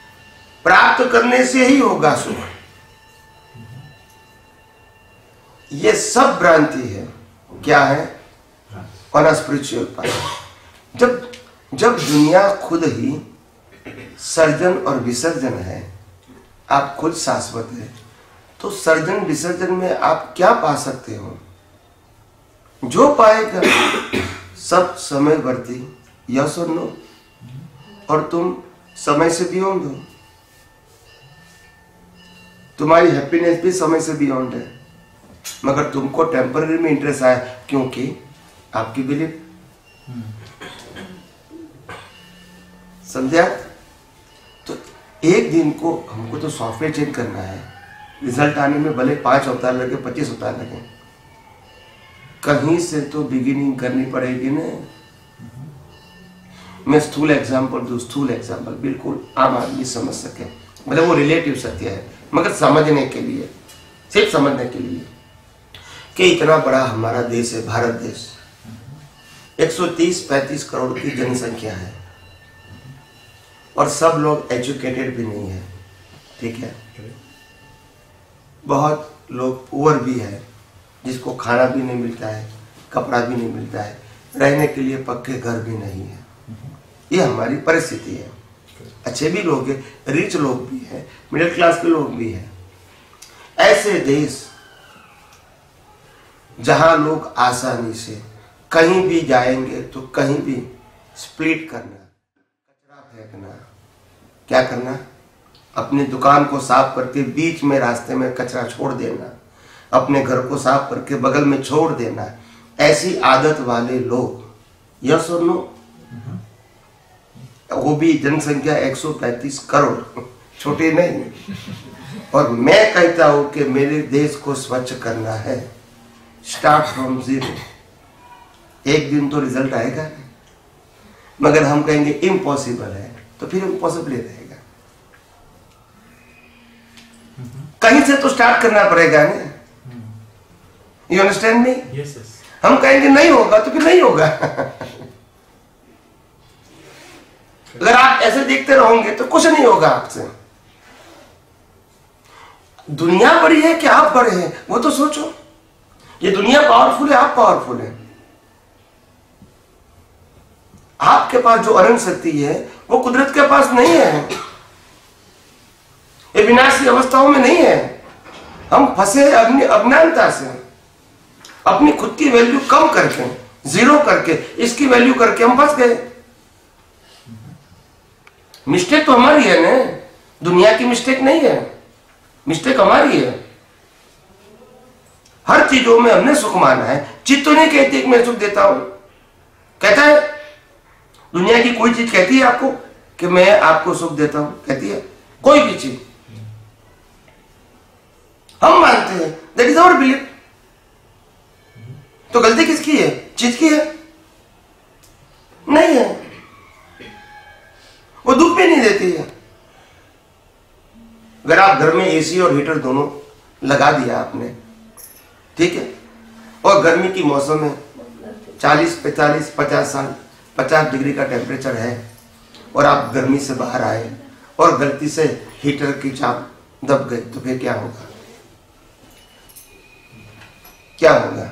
प्राप्त करने से ही होगा सुख। ये सब भ्रांति है। क्या है? On a spiritual path. जब जब दुनिया खुद ही सर्जन और विसर्जन है, आप खुद शाश्वत है, तो सर्जन विसर्जन में आप क्या पा सकते हो? जो पाएगा सब समयवर्ती, यस और नो। और तुम समय से बियॉन्ड हो, तुम्हारी हैप्पीनेस भी समय से बियॉन्ड है, मगर तुमको टेम्पररी में इंटरेस्ट आया क्योंकि आपकी बिलीफ। समझा? तो एक दिन को हमको तो सॉफ्टवेयर चेंज करना है, रिजल्ट आने में भले पांच अवतार लगे, पच्चीस अवतार लगे, कहीं से तो बिगिनिंग करनी पड़ेगी ना। मैं स्थूल एग्जाम्पल दूं, स्थूल एग्जाम्पल बिल्कुल आम आदमी समझ सके, मतलब वो रिलेटिव सत्य है, मगर समझने के लिए, सिर्फ समझने के लिए कि इतना बड़ा हमारा देश है, भारत देश, एक सौ तीस पैंतीस करोड़ की जनसंख्या है और सब लोग एजुकेटेड भी नहीं है, ठीक है। बहुत लोग पुअर भी है, जिसको खाना भी नहीं मिलता है, कपड़ा भी नहीं मिलता है, रहने के लिए पक्के घर भी नहीं है। ये हमारी परिस्थिति है। अच्छे भी लोग हैं, रिच लोग भी हैं, मिडिल क्लास के लोग भी हैं। ऐसे देश जहां लोग आसानी से कहीं भी जाएंगे तो कहीं भी स्प्लिट करना, कचरा फेंकना, क्या करना, अपनी दुकान को साफ करके बीच में रास्ते में कचरा छोड़ देना, अपने घर को साफ करके बगल में छोड़ देना, ऐसी आदत वाले लोग, यस और नो, वो भी जनसंख्या एक सौ पैंतीस करोड़, छोटे नहीं। और मैं कहता हूं कि मेरे देश को स्वच्छ करना है, स्टार्ट फ्रॉम जीरो। एक दिन तो रिजल्ट आएगा, मगर हम कहेंगे इम्पॉसिबल है, तो फिर इम्पॉसिबल ही रहेगा। कहीं से तो स्टार्ट करना पड़ेगा ना। You understand me? Yes yes. हम कहेंगे नहीं होगा तो फिर नहीं होगा। अगर आप ऐसे देखते रहोगे तो कुछ नहीं होगा आपसे। दुनिया बड़ी है कि आप बड़े हैं, वो तो सोचो। ये दुनिया पावरफुल है, आप पावरफुल है। आपके पास जो अनंत शक्ति है वो कुदरत के पास नहीं है, ये विनाशी अवस्थाओं में नहीं है। हम फंसे अपनी अज्ञानता से, अपनी खुद की वैल्यू कम करके, जीरो करके, इसकी वैल्यू करके हम फंस गए। मिस्टेक तो हमारी है ना, दुनिया की मिस्टेक नहीं है, मिस्टेक हमारी है। हर चीजों में हमने सुख माना है। चित्त तो नहीं कहती कि मैं सुख देता हूं, कहता है दुनिया की कोई चीज कहती है आपको कि मैं आपको सुख देता हूं? कहती है कोई भी चीज? हम मानते हैं, दैट इज आवर बिलीफ। तो गलती किसकी है? चीज की है? नहीं है, वो दुख भी नहीं देती है। अगर आप घर में एसी और हीटर दोनों लगा दिया आपने, ठीक है, और गर्मी की मौसम में चालीस पैंतालीस पचास साल पचास डिग्री का टेम्परेचर है और आप गर्मी से बाहर आए और गलती से हीटर की चाप दब गई, तो फिर क्या होगा? क्या होगा?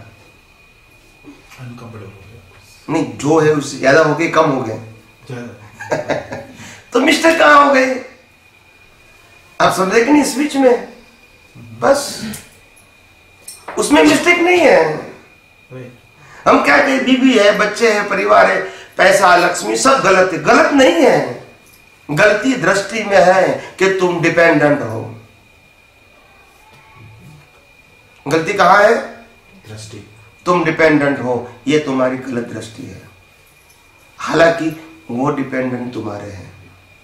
अनकंफर्टेबल। नहीं, जो है उससे ज्यादा हो गए, कम हो गए। ज्यादा। तो मिस्टेक कहां हो गई? आप समझ रहे कि नहीं? स्विच में, बस उसमें मिस्टेक नहीं है। हम क्या कहें, बीवी है, बच्चे हैं, परिवार है, पैसा, लक्ष्मी, सब गलत है। गलत नहीं है, गलती दृष्टि में है कि तुम डिपेंडेंट हो। गलती कहां है? दृष्टि। तुम डिपेंडेंट हो, ये तुम्हारी गलत दृष्टि है। हालांकि वो डिपेंडेंट तुम्हारे हैं।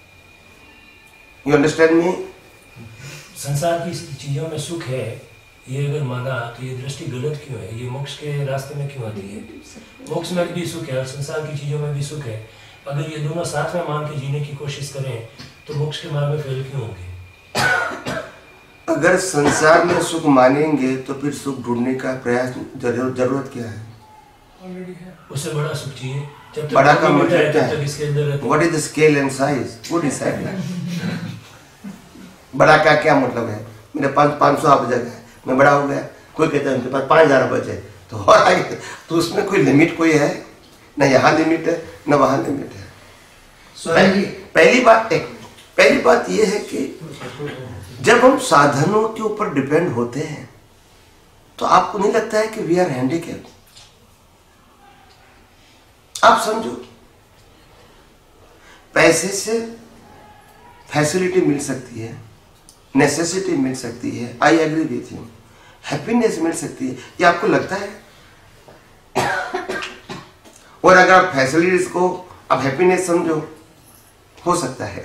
You understand me? संसार की चीजों में सुख है, ये अगर माना तो ये दृष्टि गलत क्यों है? ये मोक्ष के रास्ते में क्यों आती है? मोक्ष में भी सुख है और संसार की चीजों में भी सुख है। अगर ये दोनों साथ में मान के जीने की कोशिश करें तो मोक्ष के मार्ग में फेल क्यों होंगे? अगर संसार में सुख मानेंगे तो फिर सुख ढूंढने का प्रयास जरूर, जरूरत क्या है? ऑलरेडी है, उससे बड़ा सुख चाहिए। जब तक बड़ा का मिलता मतलब है क्या तब तक इसके अंदर है? रहते हैं। What is the scale and size? वो डिसाइड है। बड़ा का क्या मतलब है? मेरे पास पाँच सौ आप जगह है, मैं बड़ा हो गया। कोई कहता है उनके पास पाँच हजार बचे तो और आगे, तो उसमें कोई लिमिट कोई है ना, यहाँ लिमिट है ना वहाँ लिमिट है। सोहेल जी, पहली बात एक पहली बात यह है कि जब हम साधनों के ऊपर डिपेंड होते हैं तो आपको नहीं लगता है कि वी आर हैंडीकैप? आप समझो, पैसे से फैसिलिटी मिल सकती है, नेसेसिटी मिल सकती है, I agree with you, happiness मिल सकती है, ये आपको लगता है? और अगर आप फैसिलिटीज को आप हैप्पीनेस समझो, हो सकता है,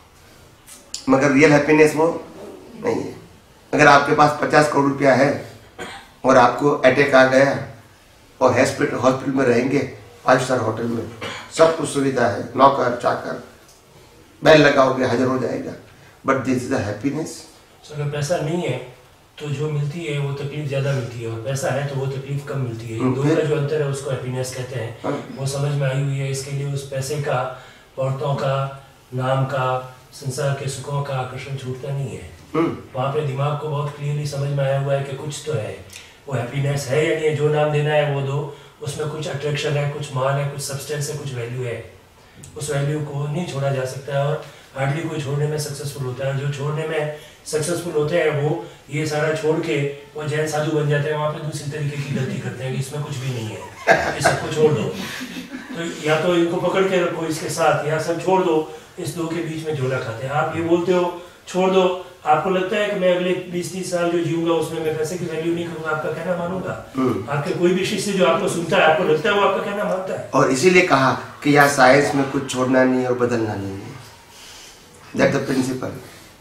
मगर रियल हैप्पीनेस वो नहीं है। अगर आपके पास पचास करोड़ रुपया है और आपको अटैक आ गया और हॉस्पिटल हॉस्पिटल में रहेंगे, फाइव स्टार होटल में, सब कुछ सुविधा है, नौकर चाकर, बैल लगाओगे हाजिर हो जाएगा, but this is the happiness. अगर पैसा नहीं है तो जो मिलती है वो तकलीफ ज्यादा मिलती है, और पैसा है तो वो तकलीफ कम मिलती है। इन दोनों का जो अंतर है उसको हैप्पीनेस कहते हैं, वो समझ में आई हुई है। इसके लिए उस पैसे का, औरतों का, नाम का, संसार के सुखों का आकर्षण छूटता नहीं है। वहाँ पे दिमाग को बहुत क्लियरली समझ में आया हुआ है कि कुछ तो है, वो हैप्पीनेस है या नहीं है, जो नाम देना है वो दो, उसमें कुछ अट्रैक्शन है, कुछ मान है, कुछ सब्सटेंस है, कुछ वैल्यू है। उस वैल्यू को नहीं छोड़ा जा सकता है, और हार्डली कोई छोड़ने में सक्सेसफुल होता है। जो छोड़ने में सक्सेसफुल होते हैं वो ये सारा छोड़ के वो जैन साधु बन जाते हैं, वहाँ पे दूसरी तरीके की गलती करते हैं कि इसमें कुछ भी नहीं है, ये सबको छोड़ दो। तो या तो इनको पकड़ के रखो इसके साथ, या सब छोड़ दो, इस दो के बीच में झोला खाते हैं। आप ये बोलते हो छोड़ दो, आपको लगता है कि मैं अगले बीस तीस साल जो जीऊंगा उसमें मैं पैसे की वैल्यू नहीं करूंगा, आपका कहना मानूंगा? आपके कोई भी शिष्य जो आपको सुनता है, आपको लगता है वो आपका कहना मानता है? और इसीलिए कहा कि यहाँ साइंस में कुछ छोड़ना नहीं है और बदलना नहीं है, दैट द प्रिंसिपल।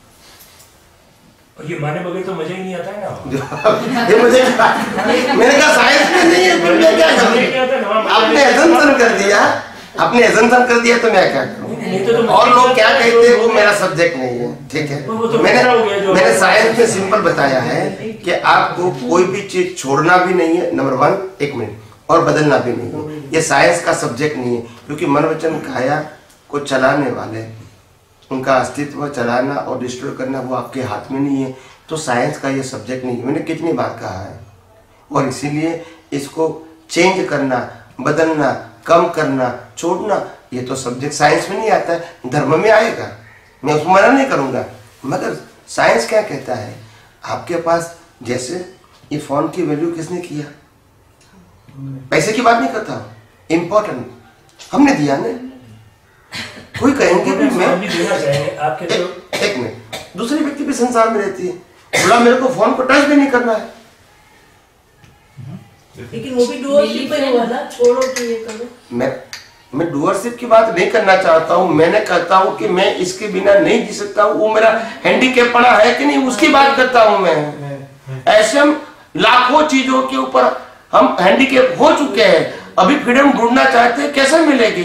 और ये माने बगैर तो मजा ही नहीं आता है ना। ये मुझे मैंने कहा साइंस में नहीं है, फिर मैं क्या करूं? आपने एजम्पशन कर दिया, आपने एजम्पशन कर दिया तो मैं क्या करूं? और लोग क्या कहते हैं वो मेरा सब्जेक्ट नहीं है, ठीक है। मैंने मैंने साइंस में सिंपल बताया है कि आपको कोई भी चीज छोड़ना भी नहीं है, नंबर वन, एक मिनट, और बदलना भी नहीं है। ये साइंस का सब्जेक्ट नहीं है, क्योंकि मन वचन काया को चलाने वाले, उनका अस्तित्व चलाना और डिस्ट्रॉय करना वो आपके हाथ में नहीं है। तो साइंस का ये सब्जेक्ट नहीं है, मैंने कितनी बार कहा है। और इसीलिए इसको चेंज करना, बदलना, कम करना, छोड़ना, ये तो सब्जेक्ट साइंस में नहीं आता है, धर्म में आएगा, मैं उसको मना नहीं करूंगा। मगर साइंस क्या कहता है, आपके पास जैसे ये फोन की वैल्यू किसने किया? पैसे की बात नहीं करता, इंपॉर्टेंट हमने दिया ना। कोई कहेंगे भी मैं आपके तो एक, एक मिनट, दूसरे व्यक्ति भी संसार में रहती है, बोला मेरे को फोन को टच भी नहीं करना है, लेकिन वो भी डुअरशिप पे हुआ ना, छोड़ो कि ये करो। मैं मैं डुअरशिप की बात नहीं करना चाहता हूँ, मैंने कहता हूँ कि मैं इसके बिना नहीं जी सकता हूँ, वो मेरा हैंडीकैप पड़ा है कि नहीं उसकी बात करता हूँ मैं। ऐसे हम लाखों चीजों के ऊपर हम हैंडीकैप हो चुके हैं, अभी फ्रीडम ढूंढना चाहते हैं, कैसे मिलेगी?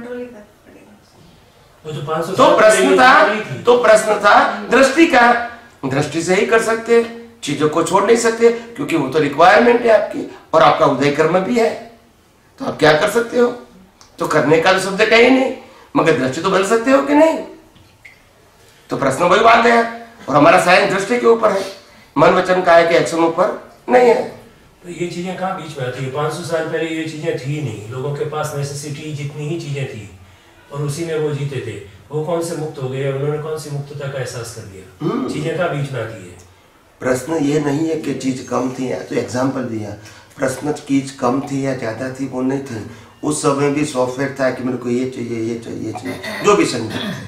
तो प्रश्न था तो प्रश्न था दृष्टि का, दृष्टि से ही कर सकते, चीजों को छोड़ नहीं सकते, क्योंकि वो तो रिक्वायरमेंट है आपकी, और आपका उदय कर्म भी है, तो आप क्या कर सकते हो? तो करने का तो सब्जेक्ट है ही नहीं, मगर दृष्टि तो बदल सकते हो कि नहीं? तो प्रश्न वही बात है, और हमारा साइंस दृष्टि के ऊपर है, मन वचन काया के एक्शन ऊपर नहीं है। तो ये चीजें कहाँ बीच में आती है? पाँच सौ साल पहले ये चीजें थी नहीं, लोगों के पास नेसेसिटी जितनी ही चीजें थी और उसी में वो जीते थे। वो कौन से मुक्त हो गए? उन्होंने कौन सी मुक्तता का एहसास कर लिया? चीजें कहाँ बीच में आती है? प्रश्न ये नहीं है कि चीज कम थी, या तो एग्जाम्पल दिया, प्रश्न चीज कम थी या ज्यादा थी वो नहीं थी। उस समय भी सॉफ्टवेयर था कि मेरे को ये चाहिए, ये चाहिए, ये चाहिए, जो भी संगत थे।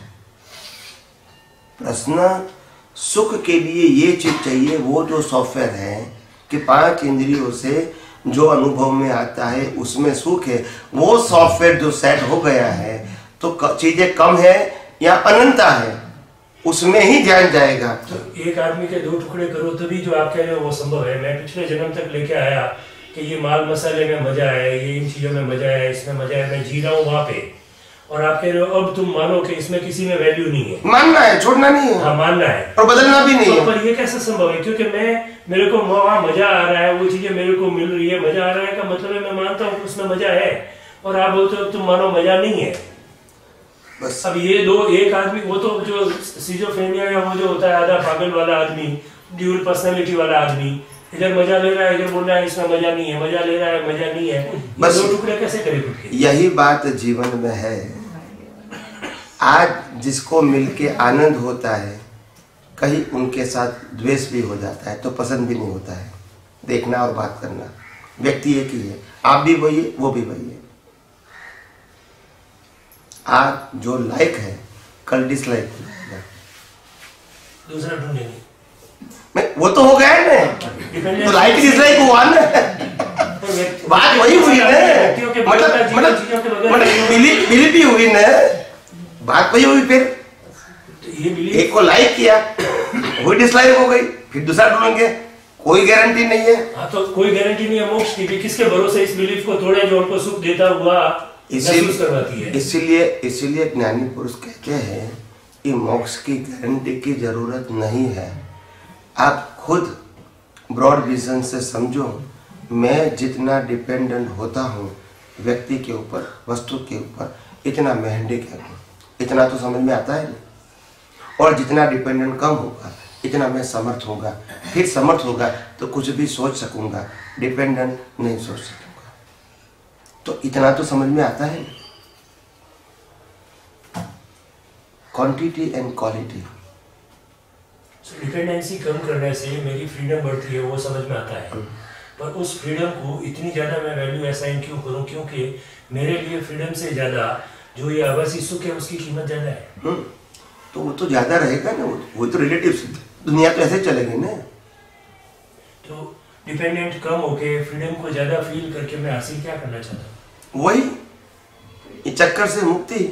प्रश्न सुख के लिए ये चीज चाहिए, वो जो सॉफ्टवेयर है कि पांच इंद्रियों से जो अनुभव में आता है उसमें सुख है, वो सॉफ्टवेयर जो सेट हो गया है, तो चीजें कम है या अनंता है उसमें ही ध्यान जाएगा। तो एक आदमी के दो टुकड़े करो तभी जो आप कह रहे हो वो संभव है। मैं पिछले जन्म तक लेके आया कि ये माल मसाले में मजा है, ये इन चीजों में मजा है, इसमें मजा है, मैं जी रहा हूँ वहाँ पे, और आप कह रहे हो अब तुम मानो कि इसमें किसी में वैल्यू नहीं है। मानना है, छोड़ना नहीं है। हाँ, मानना है और बदलना भी नहीं है। तो पर ये कैसे संभव है? क्योंकि मैं मेरे को वहाँ मजा आ रहा है, वो चीजें मेरे को मिल रही है, मजा आ रहा है का मतलब है मैं मानता हूँ उसमें मजा है, और आप बोलते हो तुम मानो मजा नहीं है। बस अब ये दो, एक आदमी वो तो जो सिजोफ्रेनिया या वो जो होता है आधा पागल वाला आदमी, ड्यूअल पर्सनालिटी वाला आदमी, इधर मजा ले रहा है, इधर बोल रहा है इसमें मजा नहीं है, मजा ले रहा है मजा नहीं है, बस दो टुकड़े कैसे करे खुद के? यही बात जीवन में है। आज जिसको मिलके आनंद होता है, कहीं उनके साथ द्वेष भी हो जाता है तो पसंद भी नहीं होता है। देखना और बात करना, व्यक्ति एक ही है, आप भी वही है, वो भी वही है। आज जो लाइक है कल डिसलाइक हो जाएगा, दूसरा ढूंढेंगे। मैं वो तो हो गया ना, तो लाइक डिसलाइक हुआ ना, बात वही हुई ना, मतलब मतलब मतलब बिलीव बिलीव भी हुई ना, बात वही हुई। फिर एक को लाइक किया, वही डिसलाइक हो गई, फिर दूसरा ढूंढेंगे, कोई गारंटी नहीं है। हाँ तो कोई गारंटी नहीं है मोक्ष की भी, किसके भरोसे इस बिलीफ को तोड़े जो उनको सुख देता हुआ महसूस करवाती है। इसीलिए इसीलिए ज्ञानी पुरुष कहते हैं कि मोक्ष की गारंटी की जरूरत नहीं है। आप खुद ब्रॉड विजन से समझो, मैं जितना डिपेंडेंट होता हूँ व्यक्ति के ऊपर, वस्तु के ऊपर, इतना मैं हैंडीकैप हूँ, इतना तो समझ में आता है नहीं। और जितना डिपेंडेंट कम होगा इतना मैं समर्थ होगा, फिर समर्थ होगा तो कुछ भी सोच सकूंगा, डिपेंडेंट नहीं सोच सकूंगा। तो इतना तो समझ में आता है। क्वांटिटी एंड क्वालिटी, डिपेंडेंसी कम करने से मेरी फ्रीडम बढ़ती है, वो समझ में आता है। पर उस फ्रीडम को इतनी ज़्यादा मैं वैल्यू असाइन क्यों करूं? क्योंकि मेरे लिए फ्रीडम से ज़्यादा जो ये आभासी सुख है उसकी कीमत ज़्यादा है। तो वो तो ज़्यादा रहेगा ना, वो, वो तो रिलेटिव, दुनिया तो ऐसे चलेगी ना। तो डिपेंडेंट कम होके फ्रीडम को ज़्यादा फील करके मैं हासिल क्या करना चाहता हूँ? वही ये चक्कर से मुक्ति,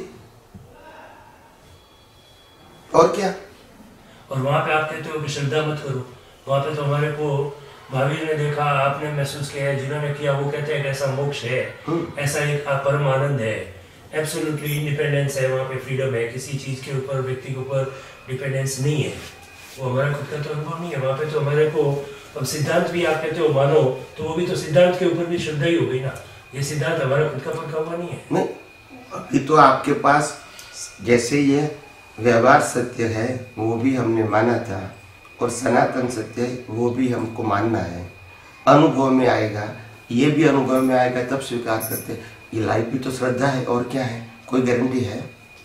और क्या। और वहाँ पे आप कहते हो कि श्रद्धा मत करो, वहाँ पे तो हमारे को महावीर ने देखा, आपने महसूस किया है, जिन्होंने किया वो कहते हैं कि ऐसा मोक्ष है, ऐसा एक परम आनंद है, एब्सोल्युटली इंडिपेंडेंस है, वहाँ पे फ्रीडम है, किसी चीज के ऊपर, व्यक्ति के ऊपर डिपेंडेंस नहीं है। वो हमारा खुद का तो अनुभव नहीं है। वहाँ पे तो हमारे को अब सिद्धांत भी आप कहते हो मानो, तो वो भी तो सिद्धांत के ऊपर भी श्रद्धा ही हो गई ना। ये सिद्धांत हमारा खुद का पक्का हुआ नहीं है। नहीं, अभी तो आपके पास जैसे ये व्यवहार सत्य है वो भी हमने माना था, और सनातन सत्य है वो भी हमको मानना है। अनुभव में आएगा, ये भी अनुभव में आएगा तब स्वीकार करते। ये लाइफ भी तो श्रद्धा है, और क्या है, कोई गारंटी है?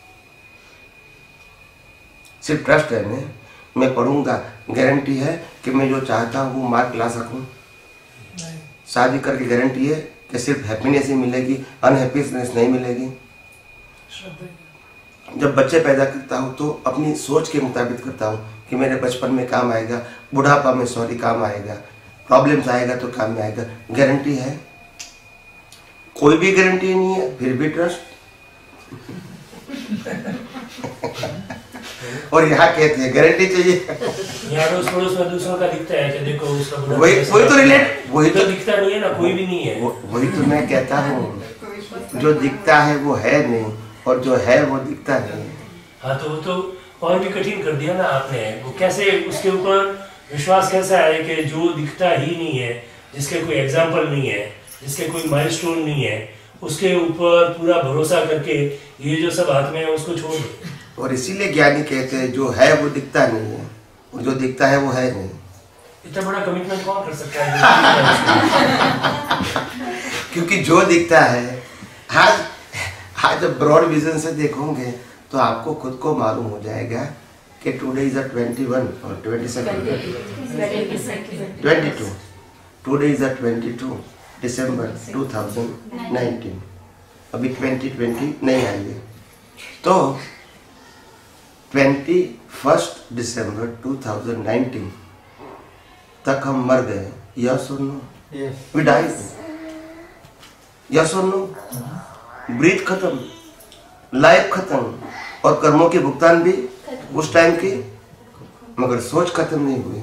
सिर्फ ट्रस्ट है ना, मैं पढ़ूंगा, गारंटी है कि मैं जो चाहता हूँ वो मार्क ला सकूं? शादी करके गारंटी है कि सिर्फ हैप्पीनेस ही मिलेगी, अनहैप्पीनेस नहीं मिलेगी? जब बच्चे पैदा करता हूँ तो अपनी सोच के मुताबिक करता हूँ कि मेरे बचपन में काम आएगा, बुढ़ापा में सॉरी काम आएगा, प्रॉब्लम्स आएगा तो काम में आएगा। गारंटी है? कोई भी गारंटी नहीं है, फिर भी ट्रस्ट। और यहाँ कहते हैं गारंटी चाहिए। यहाँ रोज पड़ोस में दूसरों का दिखता है कि देखो उसका बुढ़ा, वही वही तो रिलेट वही तो तो दिखता नहीं है ना, कोई भी नहीं है। वही तो मैं कहता हूँ, जो दिखता है वो है नहीं, और जो है वो दिखता नहीं। हाँ तो वो तो और भी कठिन कर दिया ना आपने। वो कैसे उसके ऊपर विश्वास कैसा है कि जो दिखता ही नहीं है, जिसके कोई एग्जाम्पल नहीं है, जिसके कोई माइलस्टोन नहीं है, उसके ऊपर पूरा भरोसा करके ये जो सब हाथ में है उसको छोड़ दो। और इसीलिए ज्ञानी कहते हैं जो है वो दिखता नहीं है, और जो दिखता है वो है नहीं। इतना बड़ा कमिटमेंट कौन कर सकता है? क्योंकि जो दिखता है, आज आज जब ब्रॉड विजन से देखोगे तो आपको खुद को मालूम हो जाएगा कि today is a twenty one और twenty second twenty two today is a twenty two December two thousand nineteen. अभी ट्वेंटी ट्वेंटी नहीं आई है, तो twenty first December two thousand nineteen तक हम मर गए। यस और नो? We died. यस और नो? ब्रीथ खत्म, लाइफ खत्म, और कर्मों के भुगतान भी उस टाइम की, मगर सोच खत्म नहीं हुई।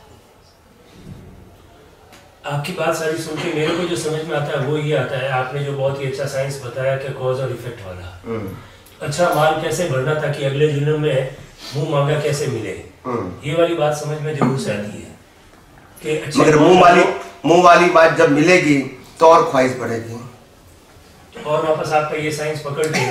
आपकी बात सारी सुन के मेरे को जो समझ में आता है वो ये आता है, आपने जो बहुत ही अच्छा साइंस बताया कि कॉज और इफेक्ट वाला, अच्छा माल कैसे भरना ताकि अगले जन्म में मुंह मांगा कैसे मिले, ये वाली बात समझ में जरूर से आती है कि अच्छे मगर मुंह वाली मुंह वाली बात जब मिलेगी तो और ख्वाहिश बढ़ेगी, और वापस आपका ये साइंस पकड़ के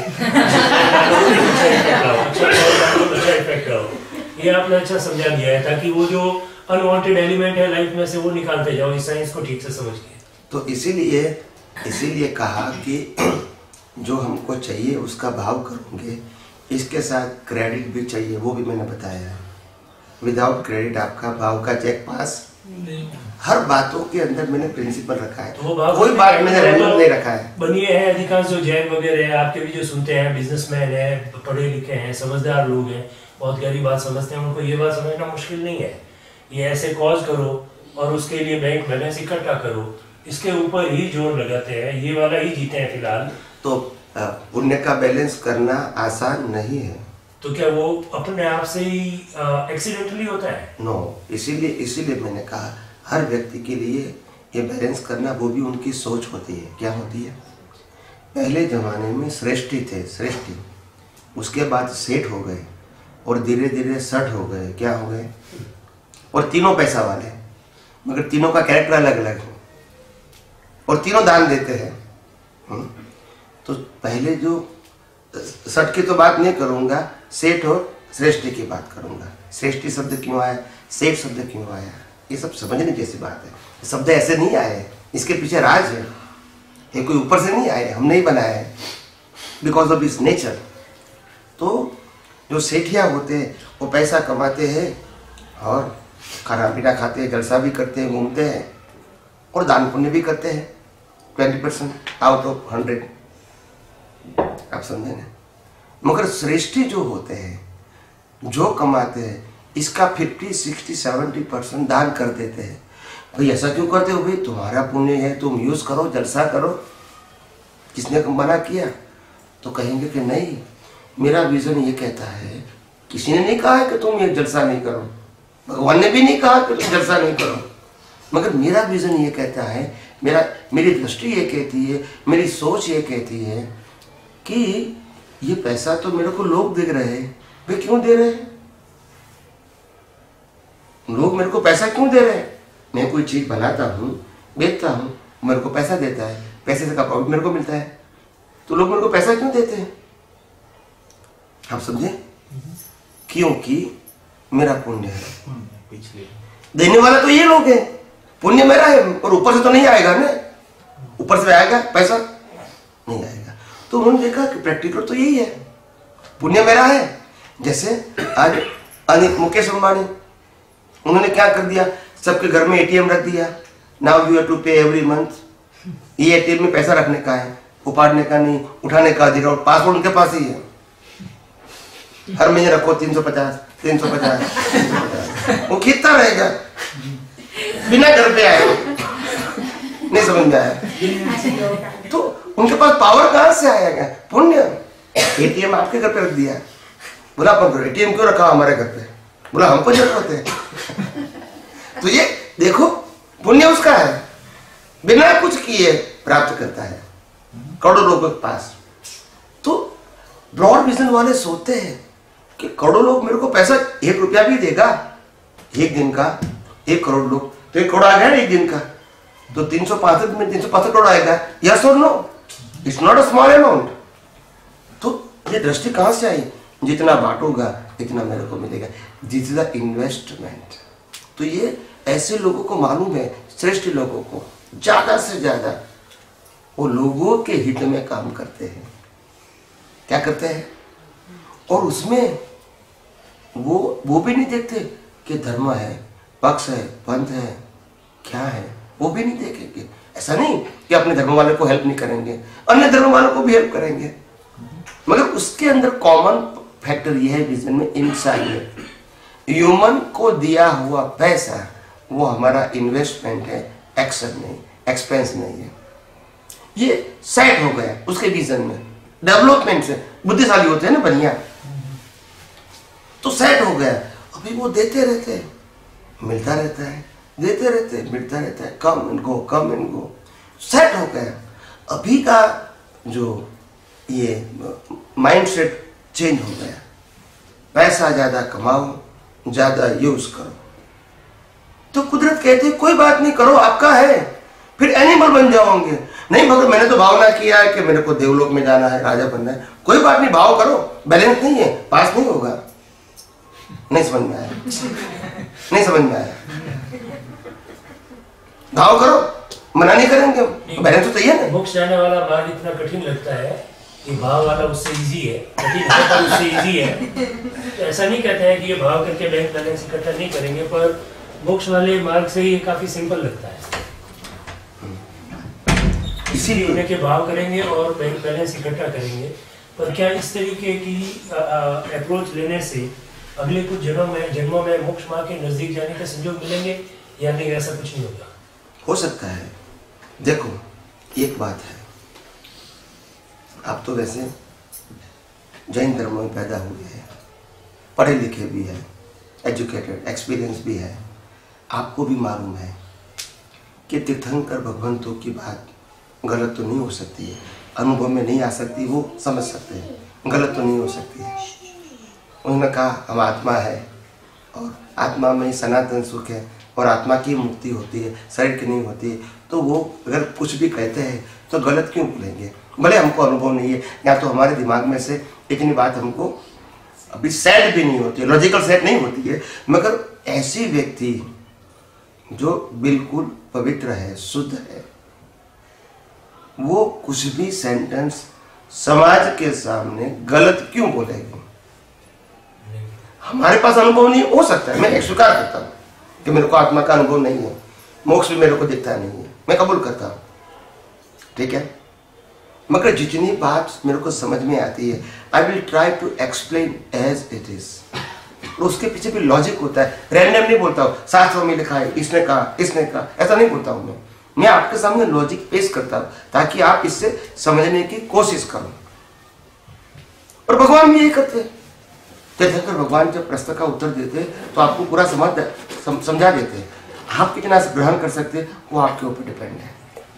ये आपने अच्छा समझा दिया है, ताकि वो जो अनवांटेड एलिमेंट है लाइफ में से वो निकालते जाओ इस साइंस को ठीक से समझ के। तो इसीलिए इसीलिए कहा कि जो हमको चाहिए उसका भाव करोगे, इसके साथ क्रेडिट भी चाहिए, वो भी मैंने बताया है। विदाउट क्रेडिट आपका भाव का चेक पास हर बातों के अंदर मैंने प्रिंसिपल रखा है, तो वो कोई बात मैंने रैंडम नहीं रखा है। बनिए हैं अधिकांश जो जैन वगैरह है आपके भी जो सुनते हैं, बिजनेसमैन है, पढ़े लिखे हैं, समझदार लोग हैं, बहुत गहरी बात समझते हैं, उनको ये बात समझना मुश्किल नहीं है। ये ऐसे कॉज करो और उसके लिए बैंक बैलेंस इकट्ठा करो, इसके ऊपर ही जोर लगाते हैं, ये वाला ही जीते हैं फिलहाल। तो पुण्य का बैलेंस करना आसान नहीं है। तो क्या वो अपने आप से ही एक्सीडेंटली होता है? नो no, इसीलिए इसीलिए मैंने कहा हर व्यक्ति के लिए ये बैलेंस करना वो भी उनकी सोच होती है। क्या होती है? पहले जमाने में श्रेष्ठी थे, श्रेष्ठी, उसके बाद सेठ हो गए और धीरे धीरे सठ हो गए। क्या हो गए? और तीनों पैसा वाले, मगर तीनों का कैरेक्टर अलग अलग है और तीनों दान देते हैं। तो पहले जो सठ की तो बात नहीं करूंगा, सेठ और श्रेष्ठी की बात करूंगा। श्रेष्ठी शब्द क्यों आया, सेठ शब्द क्यों आया, ये सब समझने जैसी बात है। शब्द ऐसे नहीं आए, इसके पीछे राज है, ये कोई ऊपर से नहीं आए, हम नहीं बनाए हैं, बिकॉज ऑफ इस नेचर। तो जो सेठिया होते हैं वो पैसा कमाते हैं और खाना पीना खाते हैं, जलसा भी करते हैं, घूमते हैं और दान पुण्य भी करते हैं। Twenty percent out of hundred, आप समझे ना। मगर श्रेष्ठी जो होते हैं, जो कमाते हैं, इसका फिफ्टी सिक्सटी सेवेंटी परसेंट दान कर देते हैं। भाई ऐसा क्यों करते हो? भाई तुम्हारा पुण्य है, तुम यूज करो, जलसा करो, किसने मना किया? तो कहेंगे कि नहीं, मेरा विजन ये कहता है, किसी ने नहीं कहा है कि तुम ये जलसा नहीं करो, भगवान ने भी नहीं कहा कि तुम जलसा नहीं करो, मगर मेरा विजन ये कहता है, मेरा मेरी दृष्टि ये कहती है, मेरी सोच ये कहती है कि ये पैसा तो मेरे को लोग दे रहे हैं। वे क्यों दे रहे हैं? लोग मेरे को पैसा क्यों दे रहे हैं? मैं कोई चीज बनाता हूँ, बेचता हूँ, मेरे को पैसा देता है, पैसे से का प्रॉफिट मेरे को मिलता है, तो लोग मेरे को पैसा क्यों देते हैं? आप समझे? क्योंकि मेरा पुण्य है। पिछले देने वाला तो ये लोग हैं, पुण्य मेरा है और ऊपर से तो नहीं आएगा ना, ऊपर से आएगा पैसा नहीं आएगा। तो उन्होंने देखा कि प्रैक्टिकल तो यही है, पुण्य मेरा है। जैसे आज अनिल मुकेश अंबानी, उन्होंने क्या कर दिया, सबके घर में एटीएम रख दिया। Now you have to pay every month. ये एटीएम में पैसा रखने का है, उपाड़ने का नहीं, उठाने का अधिकार, पासवर्ड उनके पास ही है। हर महीने रखो तीन सौ पचास तीन सौ पचास तीन सौ पचास, वो खींचता रहेगा बिना घर पे आए। नहीं समझ में आया? तो उनके पास पावर कहां से आएगा? पुण्य। एटीएम आपके घर पे रख दिया, बोला अपन एटीएम क्यों रखा हमारे घर पे? बोला हमको जरूरत है। तो ये देखो पुण्य उसका है, बिना कुछ किए प्राप्त करता है करोड़ों लोगों के पास। तो ब्रॉड विजन वाले सोचते हैं कि करोड़ों लोग मेरे को पैसा एक रुपया भी देगा एक दिन का, एक करोड़ लोग तो एक करोड़ आ गया ना एक दिन का, तो तीन सौ पैंसठ में तीन सौ पैंसठ करोड़ आएगा। यस और no? It's not a small amount. तो ये दृष्टि कहां से आई? जितना बांटूंगा इतना मेरे को मिलेगा, दिस इज द इन्वेस्टमेंट। तो ये ऐसे लोगों को मालूम है, श्रेष्ठ लोगों को, ज्यादा से ज्यादा वो लोगों के हित में काम करते हैं। क्या करते हैं? और उसमें वो वो भी नहीं देखते कि धर्म है, पक्ष है, पंथ है, क्या है, वो भी नहीं देखेंगे। ऐसा नहीं कि अपने धर्म वाले को हेल्प नहीं करेंगे, अन्य धर्म वालों को भी हेल्प करेंगे, मगर उसके अंदर कॉमन फैक्टर यह है विजन में, इंसानियत। ह्यूमन को दिया हुआ पैसा वो हमारा इन्वेस्टमेंट है, एक्शन नहीं, एक्सपेंस नहीं है। ये सेट हो गया उसके विजन में, डेवलपमेंट से बुद्धिशाली होते हैं ना बढ़िया, तो सेट हो गया। अभी वो देते रहते हैं, मिलता रहता है, देते रहते हैं, मिलता रहता है, come and go, come and go, set हो गया। अभी का जो ये माइंड सेट चेंज हो गया, पैसा ज्यादा कमाओ, ज्यादा यूज करो। तो कुदरत कहती है कोई बात नहीं, करो, आपका है, फिर एनिमल बन जाओगे। नहीं मगर मैंने तो भावना किया है कि मेरे को देवलोक में जाना है, राजा बनना है, कोई बात नहीं, भाव करो, बैलेंस नहीं है, पास नहीं होगा। नहीं समझ में आया? नहीं समझ में आया? भाव करो, मना नहीं करेंगे हम, बहन तो चाहिए ना। मोक्ष जाने वाला मार्ग इतना कठिन लगता है कि भाव वाला उससे इजी है, कठिन है पर उससे इजी है। तो ऐसा नहीं कहते हैं कि ये भाव करके बैंक बैलेंस इकट्ठा नहीं करेंगे, पर मोक्ष वाले मार्ग से ये काफी सिंपल लगता है। इसीलिए उन्हें के भाव करेंगे और बैंक बैलेंस इकट्ठा करेंगे। पर क्या इस तरीके की अप्रोच लेने से अगले कुछ जन्मों में जन्मों में मोक्ष मार्ग के नजदीक जाने का संयोग मिलेंगे या नहीं? ऐसा कुछ नहीं होगा। हो सकता है। देखो एक बात है, आप तो वैसे जैन धर्म में पैदा हुए हैं, पढ़े लिखे भी हैं, एजुकेटेड, एक्सपीरियंस भी है, आपको भी मालूम है कि तीर्थंकर भगवंतों की बात गलत तो नहीं हो सकती है, अनुभव में नहीं आ सकती, वो समझ सकते हैं, गलत तो नहीं हो सकती है। उन्होंने कहा हम आत्मा है और आत्मा में ही सनातन सुख है और आत्मा की मुक्ति होती है, शरीर की नहीं होती है। तो वो अगर कुछ भी कहते हैं तो गलत क्यों बोलेंगे? भले हमको अनुभव नहीं है या तो हमारे दिमाग में से इतनी बात हमको अभी सेट भी नहीं होती है, लॉजिकल सेट नहीं होती है, मगर ऐसी व्यक्ति जो बिल्कुल पवित्र है, शुद्ध है, वो कुछ भी सेंटेंस समाज के सामने गलत क्यों बोलेगी? हमारे पास अनुभव नहीं हो सकता है, मैं स्वीकार करता हूँ कि मेरे को आत्मा का अनुभव नहीं है, मोक्ष भी मेरे को दिखता नहीं है, मैं कबूल करता हूँ, ठीक है। मगर जितनी बात मेरे को समझ में आती है, I will try to explain as it is. उसके पीछे भी लॉजिक होता है, रैंडम नहीं बोलता हूँ, शास्त्रों में लिखा है, इसने कहा, इसने कहा, ऐसा नहीं बोलता हूँ मैं। मैं आपके सामने लॉजिक पेश करता हूँ ताकि आप इससे समझने की कोशिश करो। और भगवान भी यही करते हैं। तीर्थंकर भगवान जब प्रश्न का उत्तर देते तो आपको पूरा समझ सम, समझा देते हैं। आप कितना ग्रहण कर सकते हैं वो आपके ऊपर डिपेंड है।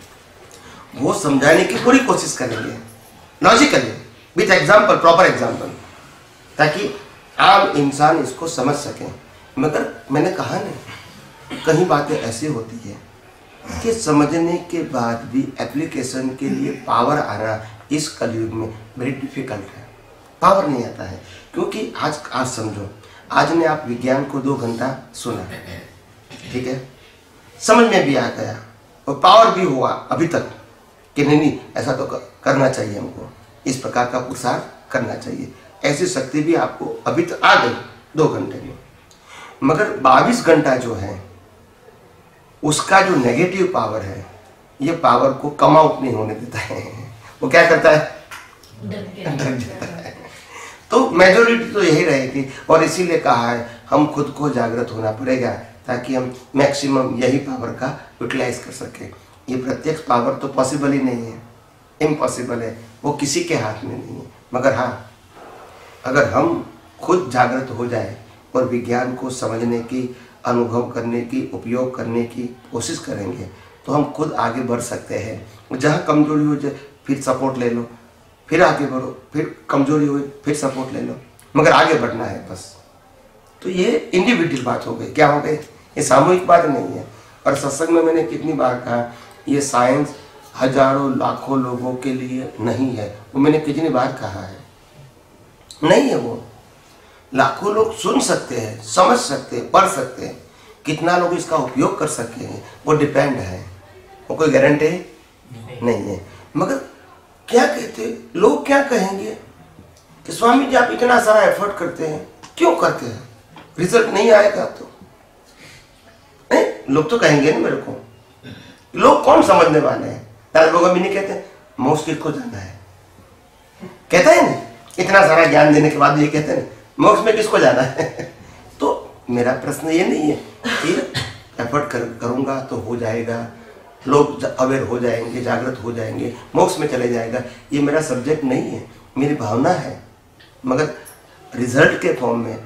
वो समझाने की पूरी कोशिश करेंगे logically, with example, proper example, ताकि आम इंसान इसको समझ सके। मगर मैंने कहा नहीं, कहीं बातें ऐसी होती है कि समझने के बाद भी एप्लीकेशन के लिए पावर आना इस कलयुग में वेरी डिफिकल्ट है। पावर नहीं आता है क्योंकि आज आज समझो, आज ने आप विज्ञान को दो घंटा सुना, ठीक है, समझ में भी आ गया और पावर भी हुआ अभी तक कि नहीं नहीं ऐसा तो करना चाहिए, हमको इस प्रकार का पुरुषार्थ करना चाहिए, ऐसी शक्ति भी आपको अभी तक आ गई दो घंटे में। मगर बाईस घंटा जो है उसका जो नेगेटिव पावर है, ये पावर को कम आउट नहीं होने देता है। वो क्या करता है? डर जाता है। तो मेजोरिटी तो यही रहेगी और इसीलिए कहा है हम खुद को जागृत होना पड़ेगा ताकि हम मैक्सिमम यही पावर का यूटिलाइज कर सके। ये प्रत्यक्ष पावर तो पॉसिबल ही नहीं है, इम्पॉसिबल है, वो किसी के हाथ में नहीं है। मगर हाँ, अगर हम खुद जागृत हो जाए और विज्ञान को समझने की, अनुभव करने की, उपयोग करने की कोशिश करेंगे तो हम खुद आगे बढ़ सकते हैं। जहाँ कमजोरी हो जाए फिर सपोर्ट ले लो, फिर आगे बढ़ो, फिर कमजोरी हुई फिर सपोर्ट ले लो, मगर आगे बढ़ना है बस। तो ये इंडिविजुअल बात हो गई, क्या हो गई, ये सामूहिक बात नहीं है। और सत्संग में मैंने कितनी बार कहा, ये साइंस हजारों लाखों लोगों के लिए नहीं है। वो मैंने कितनी बार कहा है, नहीं है। वो लाखों लोग सुन सकते हैं, समझ सकते हैं, पढ़ सकते हैं, कितना लोग इसका उपयोग कर सकते हैं वो डिपेंड है, वो कोई गारंटी नहीं है। मगर क्या कहते लोग, क्या कहेंगे कि स्वामी जी आप इतना सारा एफर्ट करते हैं, क्यों करते हैं, रिजल्ट नहीं आएगा तो नहीं? लोग तो कहेंगे ना मेरे को। लोग कौन समझने वाले हैं? दादा लोग भी नहीं कहते मोक्ष किसको जाना है, कहते हैं ना, इतना सारा ज्ञान देने के बाद ये कहते हैं मोक्ष में किसको जाना है। तो मेरा प्रश्न ये नहीं है कि एफर्ट कर, करूंगा तो हो जाएगा, लोग अवेयर हो जाएंगे, जागृत हो जाएंगे, मोक्ष में चले जाएगा, ये मेरा सब्जेक्ट नहीं है, मेरी भावना है। मगर रिजल्ट के फॉर्म में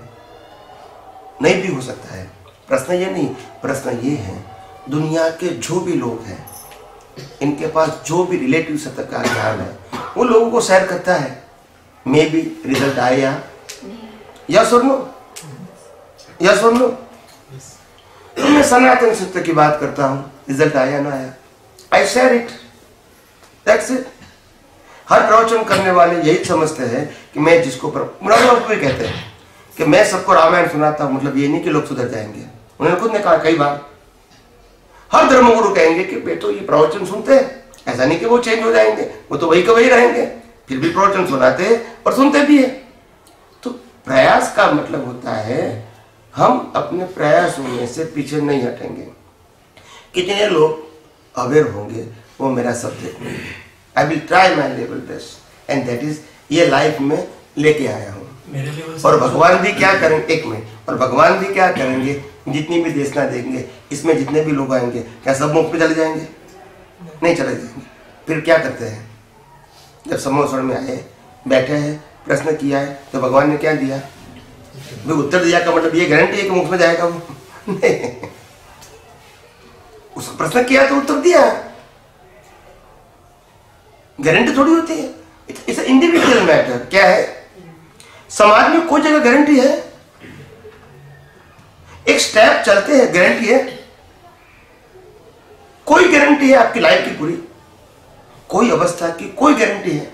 नहीं भी हो सकता है। प्रश्न ये नहीं, प्रश्न ये है दुनिया के जो भी लोग हैं, इनके पास जो भी रिलेटिव सत्य का ज्ञान है, वो लोगों को शेयर करता है। मे बी रिजल्ट आए या यस और नो, यस और नो। तो मैं सनातन सत्य की बात करता हूँ, रिजल्ट आया ना आया, I share it, that's it. हर प्रवचन करने वाले यही समझते हैं कि मैं जिसको भी कहते हैं कि मैं सबको रामायण सुनाता हूँ, मतलब ये नहीं कि लोग सुधर जाएंगे। उन्होंने खुद ने कहा कई बार, हर धर्मगुरु कहेंगे कि बेटो ये प्रवचन सुनते हैं, ऐसा नहीं कि वो चेंज हो जाएंगे, वो तो वही के वही रहेंगे, फिर भी प्रवचन सुनाते हैं और सुनते भी है। तो प्रयास का मतलब होता है हम अपने प्रयासों में से पीछे नहीं हटेंगे। कितने लोग अवेयर होंगे वो मेरा सब देखेंगे। I will try my level best and that is ये लाइफ में लेके आया हूँ। मेरे लेवल से और भगवान भी क्या करेंगे, एक मिनट, और भगवान भी क्या करेंगे, जितनी भी देशना देंगे, इसमें जितने भी लोग आएंगे, क्या सब मुफ्त में चले जाएंगे? नहीं चले जाएंगे। फिर क्या करते हैं? जब समोसण में आए, बैठे हैं, प्रश्न किया है, तो भगवान ने क्या दिया? भी उत्तर दिया का मतलब ये गारंटी है कि मुफ्त में जाएगा वो? नहीं, उसको प्रश्न किया तो उत्तर दिया, गारंटी थोड़ी होती है। It's individual matter. क्या है, समाज में कोई जगह गारंटी है? एक स्टेप चलते हैं, गारंटी है? कोई गारंटी है आपकी लाइफ की पूरी? कोई अवस्था की कोई गारंटी है?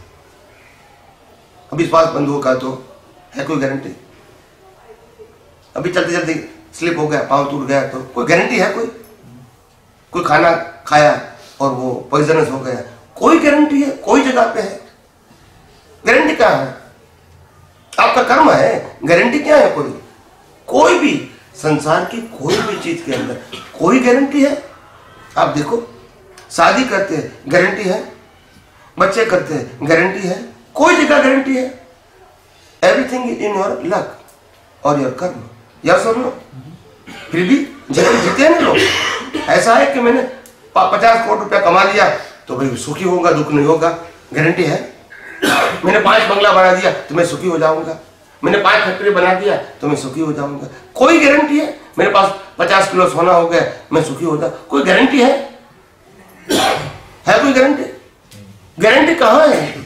अभी श्वास बंद होगा तो है कोई गारंटी? अभी चलते चलते स्लिप हो गया, पांव टूट गया तो कोई गारंटी है? कोई कोई खाना खाया और वो पॉइजनस हो गया, कोई गारंटी है? कोई जगह पे है गारंटी? क्या है? आपका कर्म है, गारंटी क्या है? कोई कोई भी संसार की कोई भी चीज के अंदर कोई गारंटी है? आप देखो, शादी करते हैं गारंटी है, बच्चे करते हैं गारंटी है, कोई जगह गारंटी है? Everything is in your luck और योर कर्म। यस और नो? फिर भी जीवन जीते हैं ना लोग। ऐसा है कि मैंने पचास करोड़ रुपया कमा लिया तो भाई सुखी होगा, दुख नहीं होगा, गारंटी है? मैंने पांच बंगला बना दिया तो मैं सुखी हो जाऊंगा, मैंने पांच फैक्ट्री बना दिया तो मैं सुखी हो जाऊंगा, कोई गारंटी है? मेरे पास पचास किलो सोना हो गया मैं सुखी हो जाऊं, कोई गारंटी है? है कोई गारंटी? गारंटी कहां है?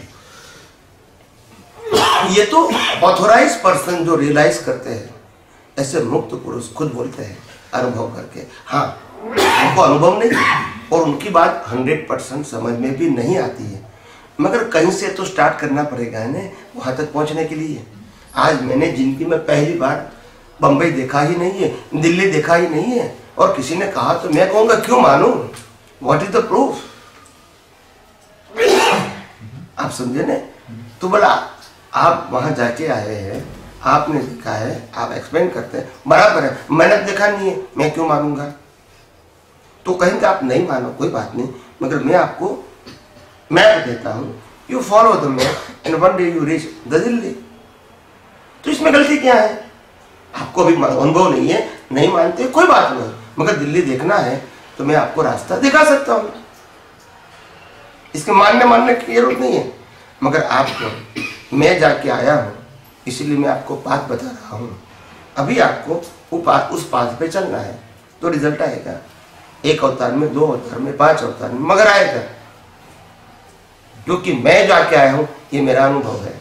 ये तो ऑथोराइज पर्सन जो रियलाइज करते हैं, ऐसे मुक्त पुरुष खुद बोलते हैं अनुभव करके। हाँ, उनको अनुभव नहीं और उनकी बात हंड्रेड परसेंट समझ में भी नहीं आती है, मगर कहीं से तो स्टार्ट करना पड़ेगा ना वहां तक पहुंचने के लिए। आज मैंने जिंदगी में पहली बार बंबई देखा ही नहीं है, दिल्ली देखा ही नहीं है, और किसी ने कहा तो मैं कहूंगा क्यों मानूं? What is the proof? आप समझे ना? तो बोला आप वहां जाके आए हैं, आपने देखा है, आप एक्सप्लेन करते हैं, बराबर है, मैंने देखा नहीं है, मैं क्यों मानूंगा? तो कहेंगे आप नहीं मानो, कोई बात नहीं, मगर मैं आपको मैप देता हूं, you follow the map and one day you reach the Delhi. तो इसमें गलती क्या है? आपको अभी अनुभव नहीं है, नहीं मानते, कोई बात नहीं, मगर दिल्ली देखना है तो मैं आपको रास्ता दिखा सकता हूं। इसके मानने मानने की जरूरत नहीं है, मगर आपको मैं जाके आया हूं इसलिए मैं आपको पाथ बता रहा हूं। अभी आपको वो पाथ, उस पाथ पे चलना है तो रिजल्ट आएगा। एक अवतार में, दो अवतार में, पांच अवतार में, मगर आएगा, क्योंकि मैं जाके आया हूं, ये मेरा अनुभव है।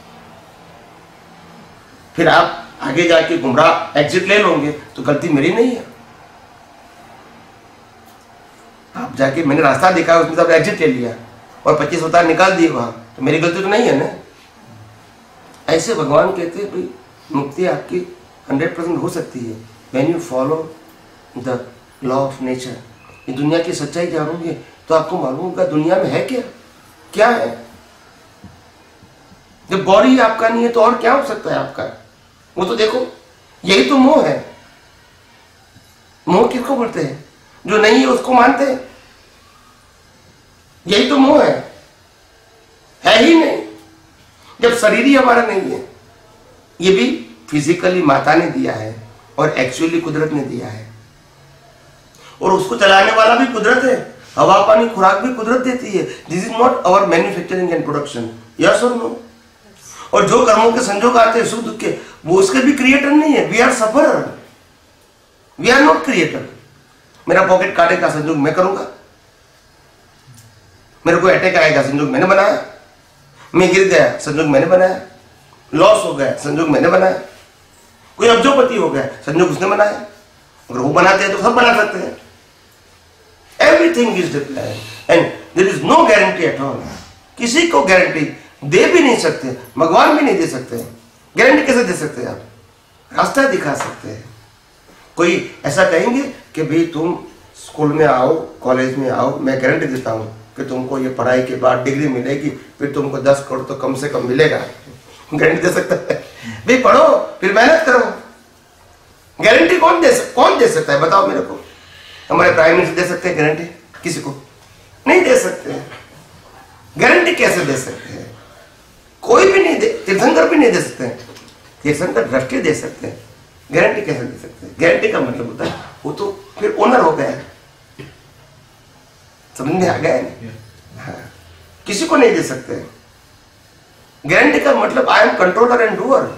फिर आप आगे जाके गुमराह एग्जिट ले लोगे तो गलती मेरी नहीं है। आप जाके मैंने रास्ता देखा, उसमें सब एग्जिट ले लिया और पच्चीस अवतार निकाल दिए वहां, तो मेरी गलती तो नहीं है ना? ऐसे भगवान कहते हैं भाई मुक्ति आपकी हंड्रेड परसेंट हो सकती है when you follow the law of nature. ये दुनिया की सच्चाई जानोगे तो आपको मालूम होगा दुनिया में है क्या क्या है। जब बॉडी आपका नहीं है तो और क्या हो सकता है आपका? वो तो देखो, यही तो मोह है। मोह किसको बोलते हैं? जो नहीं है उसको मानते हैं, यही तो मोह है। है ही नहीं, जब शरीर ही हमारा नहीं है। ये भी फिजिकली माता ने दिया है और एक्चुअली कुदरत ने दिया है, और उसको चलाने वाला भी कुदरत है। हवा पानी खुराक भी कुदरत देती है। This is not our manufacturing and production. Yes और नो? और जो कर्मों के संजोग आते हैं सुख दुख के, वो उसके भी क्रिएटर नहीं है। We are sufferer, we are not creator. मेरा पॉकेट काटे का संजोग मैं करूंगा? मेरे को अटैक आएगा, संजोग मैंने बनाया। मैं गिर गया, संजोग मैंने बनाया। लॉस हो गया, संजोग मैंने बनाया। कोई अब्जोपति हो गया, संजोग उसने बनाया। अगर वो बनाते हैं तो सब बना सकते हैं। Everything is different and there is no guarantee at all. किसी को गारंटी दे भी नहीं सकते, भगवान भी नहीं दे सकते। गारंटी कैसे दे सकते हैं आप? रास्ता दिखा सकते हैं। कोई ऐसा कहेंगे कि भाई तुम स्कूल में आओ, कॉलेज में आओ, मैं गारंटी देता हूँ कि तुमको ये पढ़ाई के बाद डिग्री मिलेगी, फिर तुमको दस करोड़ तो कम से कम मिलेगा। गारंटी दे सकता है भाई, पढ़ो फिर मेहनत करो। गारंटी कौन दे सक, कौन दे सकता है बताओ मेरे को? हमारे प्राइम मिनिस्टर दे सकते हैं गारंटी? किसी को नहीं दे सकते। गारंटी कैसे दे सकते हैं? कोई भी नहीं दे, तीर्थंकर भी नहीं दे सकते हैं। तीर्थंकर दृष्टि दे सकते हैं, गारंटी कैसे दे सकते हैं? गारंटी का मतलब होता है वो तो फिर ओनर हो गया, समझ में आ गया नहीं? हाँ, किसी को नहीं दे सकते। गारंटी का मतलब I am controller and doer.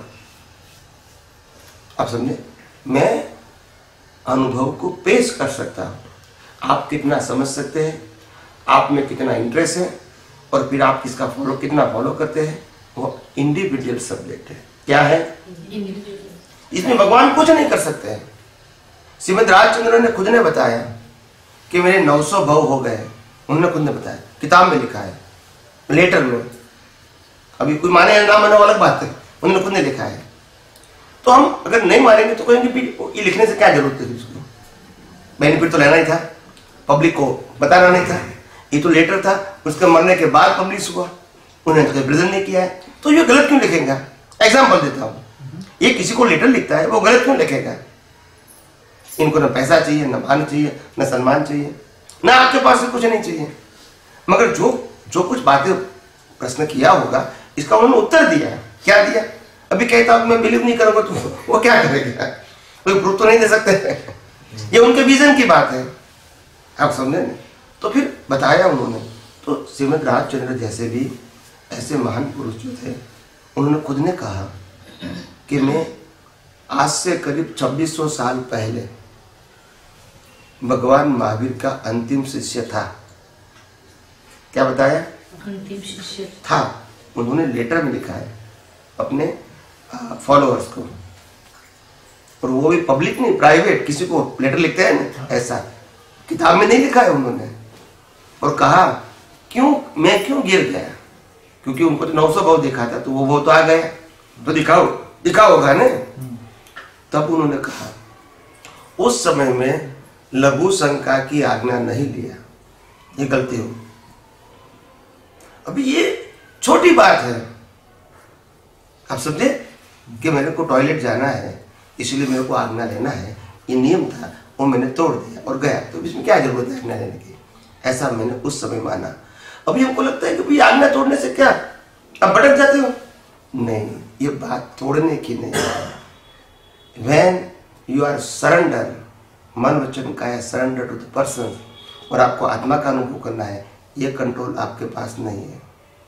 आप समझे? मैं अनुभव को पेश कर सकता हूं। आप कितना समझ सकते हैं, आप में कितना इंटरेस्ट है, और फिर आप किसका फॉलो कितना फॉलो करते हैं, वो इंडिविजुअल सब्जेक्ट है। क्या है? इसमें भगवान कुछ नहीं कर सकते हैं। श्रीमद राजचंद्र ने खुद ने बताया कि मेरे नौ सौ भव हो गए। उन्होंने खुद ने बताया, किताब में लिखा है, लेटर में। अभी कोई माने या ना माने वो अलग बात है, उन्होंने खुद ने लिखा है। तो हम अगर नहीं मानेंगे तो कहेंगे ये लिखने से क्या जरूरत है, इसको बेनिफिट तो लेना ही था, पब्लिक को बताना नहीं था। ये तो लेटर था, उसके मरने के बाद पब्लिश हुआ, उन्होंने तो प्रेजेंट नहीं किया है, तो ये गलत क्यों लिखेगा? एग्जाम्पल देता हूँ, ये किसी को लेटर लिखता है, वो गलत क्यों लिखेगा? इनको ना पैसा चाहिए, ना मान चाहिए, ना सम्मान चाहिए, ना आपके पास से कुछ नहीं चाहिए, मगर जो जो कुछ बातें प्रश्न किया होगा इसका उन्होंने उत्तर दिया। क्या दिया? अभी कहता हूं मैं बिलीव नहीं करूंगा तो वो क्या करेगा? कोई प्रूफ तो नहीं दे सकते। ये उनके विजन की बात है, आप समझे ना? तो फिर बताया उन्होंने। तो श्रीमद राजचंद्र जैसे भी ऐसे महान पुरुष जो थे, उन्होंने खुद ने कहा कि मैं आज से करीब छब्बीस सौ साल पहले भगवान महावीर का अंतिम शिष्य था। क्या बताया? अंतिम शिष्य था। उन्होंने लेटर में लिखा है अपने फॉलोअर्स को, और वो भी पब्लिक नहीं, प्राइवेट, किसी को लेटर लिखते हैं ना, ऐसा किताब में नहीं लिखा है उन्होंने। और कहा क्यों, मैं क्यों गिर गया? क्योंकि उनको तो नौ सौ भाव दिखा था, तो वो वो तो आ गया, तो दिखाओ दिखा होगा ना। तब उन्होंने कहा उस समय में लघु शंका की आज्ञा नहीं लिया, ये गलती हो। अभी ये छोटी बात है, आप समझे कि मेरे को टॉयलेट जाना है इसलिए मेरे को आज्ञा लेना है, ये नियम था, वो मैंने तोड़ दिया और गया, तो इसमें क्या जरूरत है आज्ञा लेने की? ऐसा मैंने उस समय माना। अभी हमको लगता है कि भाई आज्ञा तोड़ने से क्या, अब भटक जाते हो? नहीं, ये बात तोड़ने की नहीं है। व्हेन यू आर सरेंडर, मन वचन काया सरेंडर टू द पर्सन, और आपको आत्मा का अनुभव करना है, ये कंट्रोल आपके पास नहीं है।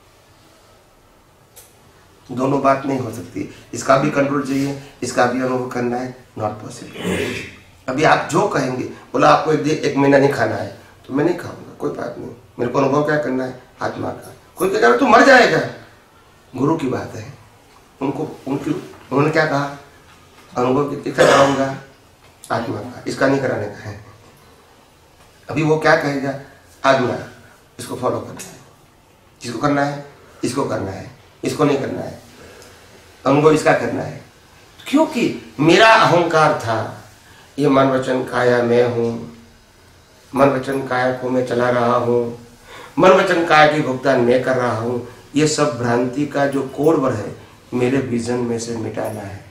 दोनों बात नहीं हो सकती, इसका भी कंट्रोल चाहिए, इसका भी अनुभव करना है, नॉट पॉसिबल। अभी आप जो कहेंगे, बोला आपको एक, एक महीना नहीं खाना है, तो मैं नहीं खाऊंगा, कोई बात नहीं, मेरे को अनुभव क्या करना है? आत्मा का। कोई कहेगा तू मर जाएगा, गुरु की बात है, उनको उनकी उन्होंने क्या कहा? अनुभव कितना कराऊंगा? आत्मा का, इसका नहीं कराने का है। अभी वो क्या कहेगा? आज्ञा, इसको फॉलो करना है, जिसको करना है इसको करना है, इसको नहीं करना है, अनुभव इसका करना है। क्योंकि मेरा अहंकार था, ये मन वचन काया मैं हूं, मन वचन काया को मैं चला रहा हूं, मन वचन काया की भुगतान मैं कर रहा हूं। ये सब भ्रांति का जो कोड़वर है, मेरे विजन में से मिटाना है।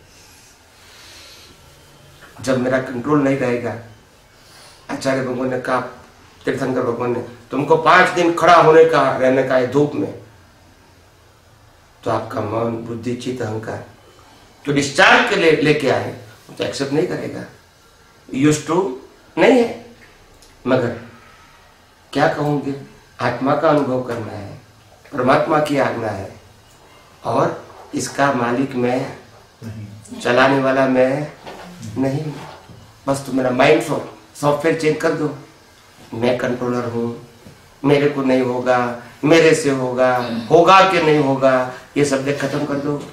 जब मेरा कंट्रोल नहीं रहेगा, आचार्य भगवान ने कहा, तीर्थंकर भगवान ने, तुमको पांच दिन खड़ा होने का रहने का है धूप में, तो आपका मन बुद्धि चित्त अहंकार जो डिस्चार्ज के ले लेके आए तो एक्सेप्ट नहीं करेगा, यूज्ड टू नहीं है। मगर क्या कहूँगे, आत्मा का अनुभव करना है, परमात्मा की आज्ञा है, और इसका मालिक मैं, चलाने वाला मैं नहीं। बस तुम मेरा माइंड सॉफ्टवेयर चेंज कर दो, मैं कंट्रोलर हूँ, मेरे को नहीं होगा, मेरे से होगा, होगा कि नहीं होगा, ये सब्जेक्ट खत्म कर दो।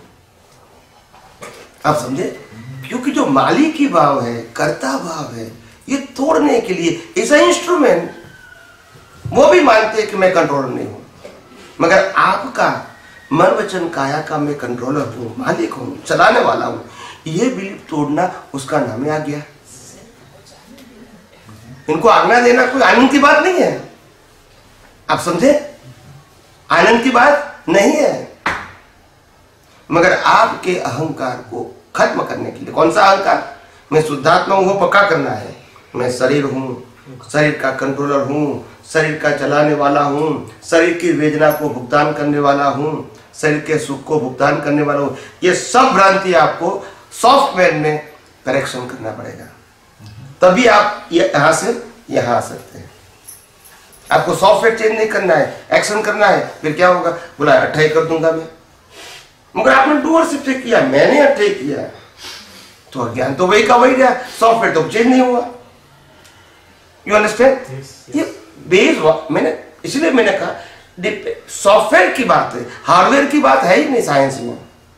आप समझे? क्योंकि जो मालिकी भाव है, कर्ता भाव है, ये तोड़ने के लिए इज अ इंस्ट्रूमेंट। वो भी मानते हैं कि मैं कंट्रोलर नहीं हूं, मगर आपका मन वचन काया का मैं कंट्रोलर हूं, मालिक हूं, चलाने वाला हूं, ये बिलीफ तोड़ना उसका नाम है आज्ञा। इनको आज्ञा देना कोई आनंद की बात नहीं है, आप समझे? आनंद की बात नहीं है, मगर आपके अहंकार को खत्म करने के लिए, कौन सा अहंकार? मैं शुद्धात्मा हूं, वो पक्का करना है। मैं शरीर हूं, शरीर का कंट्रोलर हूं, शरीर का चलाने वाला हूं, शरीर की वेदना को भुगतान करने वाला हूं, शरीर के सुख को भुगतान करने वाला हूं। ये सब भ्रांति आपको सॉफ्टवेयर में करेक्शन करना पड़ेगा, तभी आप यहां से यहां आ सकते हैं। आपको सॉफ्टवेयर चेंज नहीं करना है, एक्शन करना है। फिर क्या होगा? बोला अट्ठाई कर दूंगा मैं, मगर आपने डूअरशिप से किया, मैंने अट्ठाई किया, तो अज्ञान तो वही का वही रहा, सॉफ्टवेयर तो चेंज नहीं हुआ। You understand? ये बेस, मैंने इसलिए मैंने कहा सॉफ्टवेयर की बात है, हार्डवेयर की बात है ही नहीं साइंस में,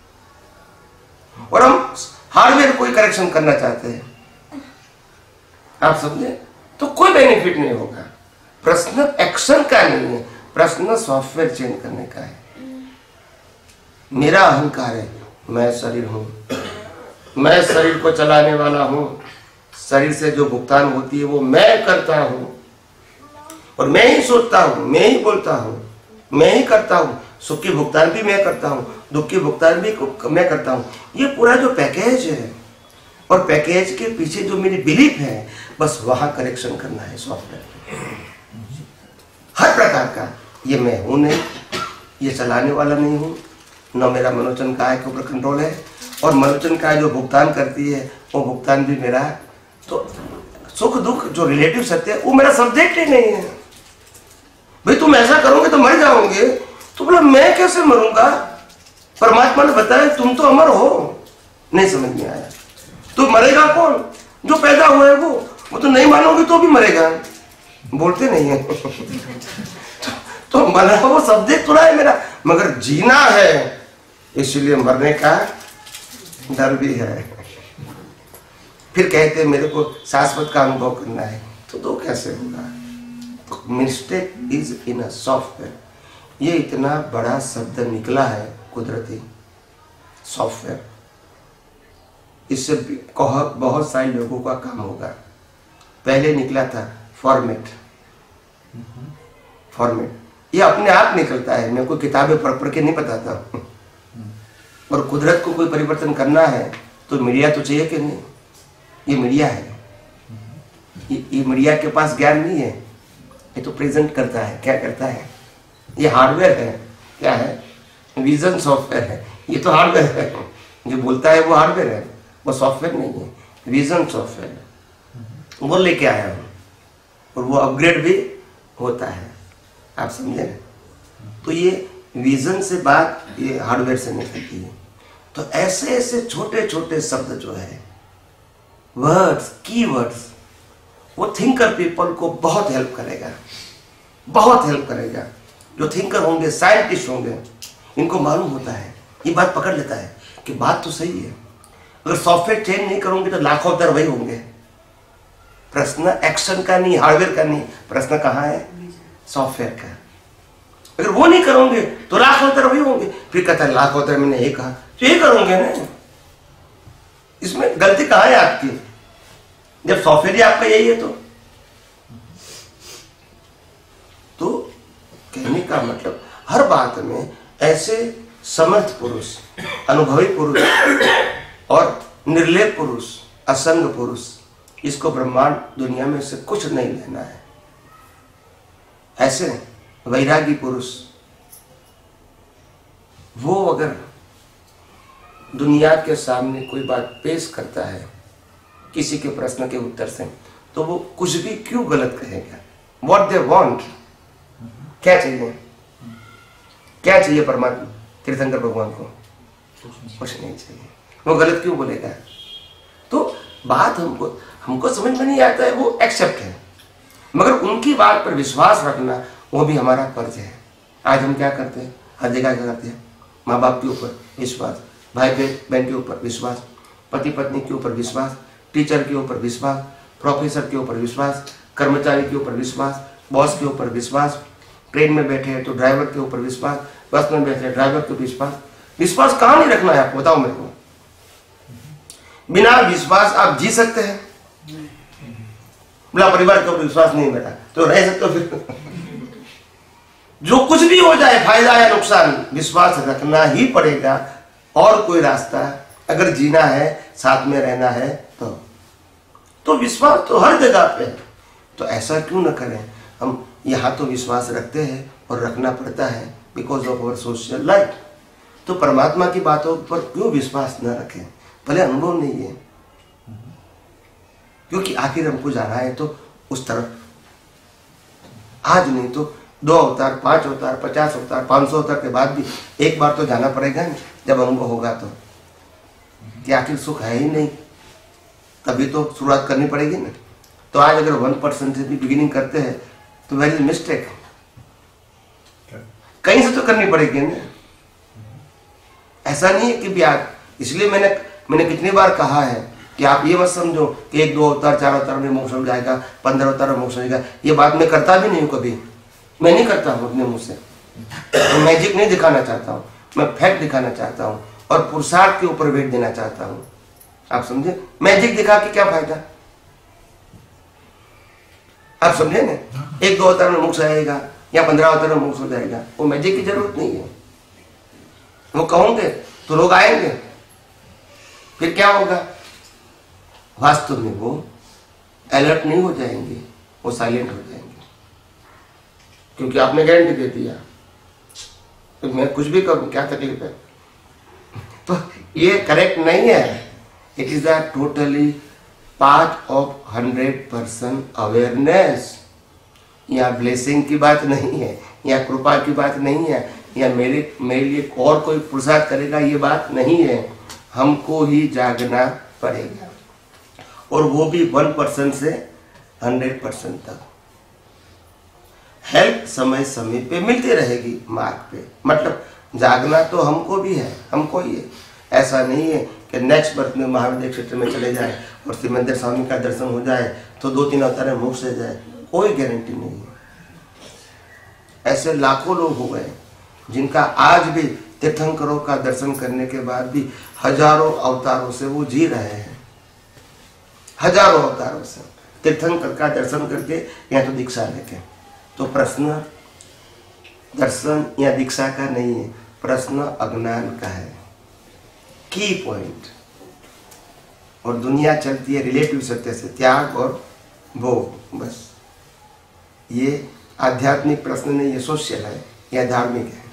और हम हार्डवेयर कोई करेक्शन करना चाहते हैं, आप समझे? तो कोई बेनिफिट नहीं होगा। प्रश्न एक्शन का नहीं है, प्रश्न सॉफ्टवेयर चेंज करने का है। मेरा अहंकार है, मैं शरीर हूं, मैं शरीर को चलाने वाला हूं, शरीर से जो भुगतान होती है वो मैं करता हूं, और मैं ही सोचता हूं, मैं ही बोलता हूं, मैं ही करता हूं। सुख की भुगतान भी मैं करता हूं, दुख की भुगतान भी मैं करता हूं। ये पूरा जो पैकेज है, और पैकेज के पीछे जो मेरी बिलीफ है, बस वहां करेक्शन करना है सॉफ्टवेयर हर प्रकार का। ये मैं हूं नहीं, ये चलाने वाला नहीं हूं, न मेरा मनोचन काय के ऊपर कंट्रोल है, और मनोचन काय जो भुगतान करती है वो भुगतान भी मेरा है। तो सुख दुख जो रिलेटिव सत्य है वो मेरा सब्जेक्ट ही नहीं है। भाई तुम ऐसा करोगे तो मर जाओगे, तो बोला मैं कैसे मरूंगा? परमात्मा ने बताया तुम तो अमर हो। नहीं समझ में आया? तो मरेगा कौन? जो पैदा हुआ है वो वो तो नहीं मानोगे तो भी मरेगा, बोलते नहीं है। तो, तो मरना वो सब्जेक्ट थोड़ा है मेरा, मगर जीना है, इसलिए मरने का डर भी है। फिर कहते हैं मेरे को शाश्वत का अनुभव करना है, तो दो कैसे होगा? तो mistake is in a software. ये इतना बड़ा शब्द निकला है कुदरती, सॉफ्टवेयर। इससे बहुत सारे लोगों का काम होगा। पहले निकला था फॉर्मेट, फॉर्मेट ये अपने आप निकलता है, मैं कोई किताबें पढ़ पढ़ के नहीं बताता। और कुदरत को कोई परिवर्तन करना है तो मीडिया तो चाहिए कि नहीं? ये मीडिया है, ये, ये मीडिया के पास ज्ञान नहीं है, ये तो प्रेजेंट करता है। क्या करता है? ये हार्डवेयर है। क्या है? विजन सॉफ्टवेयर है। ये तो हार्डवेयर है, जो बोलता है वो हार्डवेयर है, वो सॉफ्टवेयर नहीं है, विजन सॉफ्टवेयर है। वो लेके आया हूँ, और वो अपग्रेड भी होता है, आप समझे? तो ये विजन से बात ये हार्डवेयर से निकलती है। तो ऐसे ऐसे छोटे छोटे शब्द जो है, वर्ड्स, की वर्ड्स, वो थिंकर पीपल को बहुत हेल्प करेगा, बहुत हेल्प करेगा। जो थिंकर होंगे, साइंटिस्ट होंगे, इनको मालूम होता है, ये बात पकड़ लेता है कि बात तो सही है। अगर सॉफ्टवेयर चेंज नहीं करोगे तो लाखों दर वही होंगे। प्रश्न एक्शन का नहीं, हार्डवेयर का नहीं, प्रश्न कहाँ है? सॉफ्टवेयर का। अगर वो नहीं करोगे तो लाखों दर वही होंगे। फिर कहता है लाखों दर मैंने ये कहा, तो ये करोगे ना, इसमें गलती कहाँ है आपकी? जब सॉफ्टवेयर ही आपका यही है तो तो कहने का मतलब हर बात में ऐसे समर्थ पुरुष, अनुभवी पुरुष और निर्लेप पुरुष, असंग पुरुष, इसको ब्रह्मांड दुनिया में से कुछ नहीं लेना है। ऐसे वैरागी पुरुष, वो अगर दुनिया के सामने कोई बात पेश करता है किसी के प्रश्न के उत्तर से, तो वो कुछ भी क्यों गलत कहेगा? वॉट दे वॉन्ट, क्या चाहिए? क्या चाहिए परमात्मा तीर्थंकर भगवान को? कुछ नहीं चाहिए, वो गलत क्यों बोलेगा? तो बात हमको हमको समझ में नहीं आता है, वो एक्सेप्ट है, मगर उनकी बात पर विश्वास रखना वो भी हमारा फर्ज है। आज हम क्या करते हैं? हर जगह क्या करते हैं? माँ बाप के ऊपर विश्वास, भाई बहन के ऊपर विश्वास, पति पत्नी के ऊपर विश्वास, टीचर के ऊपर विश्वास, प्रोफेसर के ऊपर विश्वास, कर्मचारी के ऊपर विश्वास, बॉस के ऊपर विश्वास, ट्रेन में बैठे हैं तो ड्राइवर के ऊपर विश्वास, बस में बैठे हैं ड्राइवर के विश्वास। विश्वास कहाँ नहीं रखना है आपको, बताओ मेरे को। बिना विश्वास आप जी सकते हैं? बोला परिवार के ऊपर विश्वास नहीं मेरा, तो रह सकते हो फिर। जो कुछ भी हो जाए, फायदा या नुकसान, विश्वास रखना ही पड़ेगा। और कोई रास्ता अगर जीना है, साथ में रहना है तो तो विश्वास तो हर जगह पे है। तो ऐसा क्यों न करें हम? यहाँ तो विश्वास रखते हैं और रखना पड़ता है because of our social life. तो परमात्मा की बातों पर क्यों विश्वास न रखें? भले अनुभव नहीं है, क्योंकि आखिर हमको जाना है तो उस तरफ। आज नहीं तो दो अवतार, पांच अवतार, पचास अवतार, पांच सौ अवतार के बाद भी एक बार तो जाना पड़ेगा नहीं, जब अनुभव होगा तो। कि आखिर सुख है ही नहीं, तभी तो शुरुआत करनी पड़ेगी ना। तो आज अगर वन परसेंट से भी बिगिनिंग करते हैं तो वेरी मिस्टेक, कहीं से तो करनी पड़ेगी ना। ऐसा नहीं है कि भी आज, इसलिए मैंने मैंने कितनी बार कहा है कि आप ये मत समझो कि एक दो अवतार, चार अवतार में मोक्ष हो जाएगा, पंद्रह अवतार में मोक्ष हो जाएगा। ये बात मैं करता भी नहीं हूँ, कभी मैं नहीं करता हूँ अपने मुंह से। मैं मैजिक नहीं दिखाना चाहता हूँ, मैं फैक्ट दिखाना चाहता हूँ और पुरुषार्थ के ऊपर वेट देना चाहता हूँ। आप समझे? मैजिक दिखा के क्या फायदा? आप समझे ना? एक दो अवतार में मोक्ष आएगा या पंद्रह अवतार में मोक्ष हो जाएगा, वो मैजिक की जरूरत नहीं है। वो कहोगे तो लोग आएंगे, फिर क्या होगा? वास्तव में वो अलर्ट नहीं हो जाएंगे, वो साइलेंट हो जाएंगे, क्योंकि आपने गारंटी दे दिया तो मैं कुछ भी करूं, क्या तकलीफ है? तो ये करेक्ट नहीं है। It is a totally part of hundred percent awareness. यहाँ ब्लेसिंग की बात नहीं है, यहाँ कृपा की बात नहीं है, या मेरे मेरे लिए और कोई पुरुषार्थ करेगा, ये बात नहीं है। हमको ही जागना पड़ेगा, और वो भी वन परसेंट से हंड्रेड परसेंट तक। हेल्प समय समय पे मिलती रहेगी मार्ग पे। मतलब जागना तो हमको भी है, हमको ही है। ऐसा नहीं है कि नेक्स्ट बर्थ में महाविद्या क्षेत्र में चले जाए और सिमंदर स्वामी का दर्शन हो जाए तो दो तीन अवतार में मोक्ष से जाए, कोई गारंटी नहीं है। ऐसे लाखों लोग हो गए जिनका आज भी तीर्थंकरों का दर्शन करने के बाद भी हजारों अवतारों से वो जी रहे हैं, हजारों अवतारों से तीर्थंकर का दर्शन करके या तो दीक्षा लेके। तो प्रश्न दर्शन या दीक्षा का नहीं है, प्रश्न अज्ञान का है, की पॉइंट। और दुनिया चलती है रिलेटिव सत्य से, त्याग और भोग, बस। ये आध्यात्मिक प्रश्न नहीं, ये सोशल है या धार्मिक है।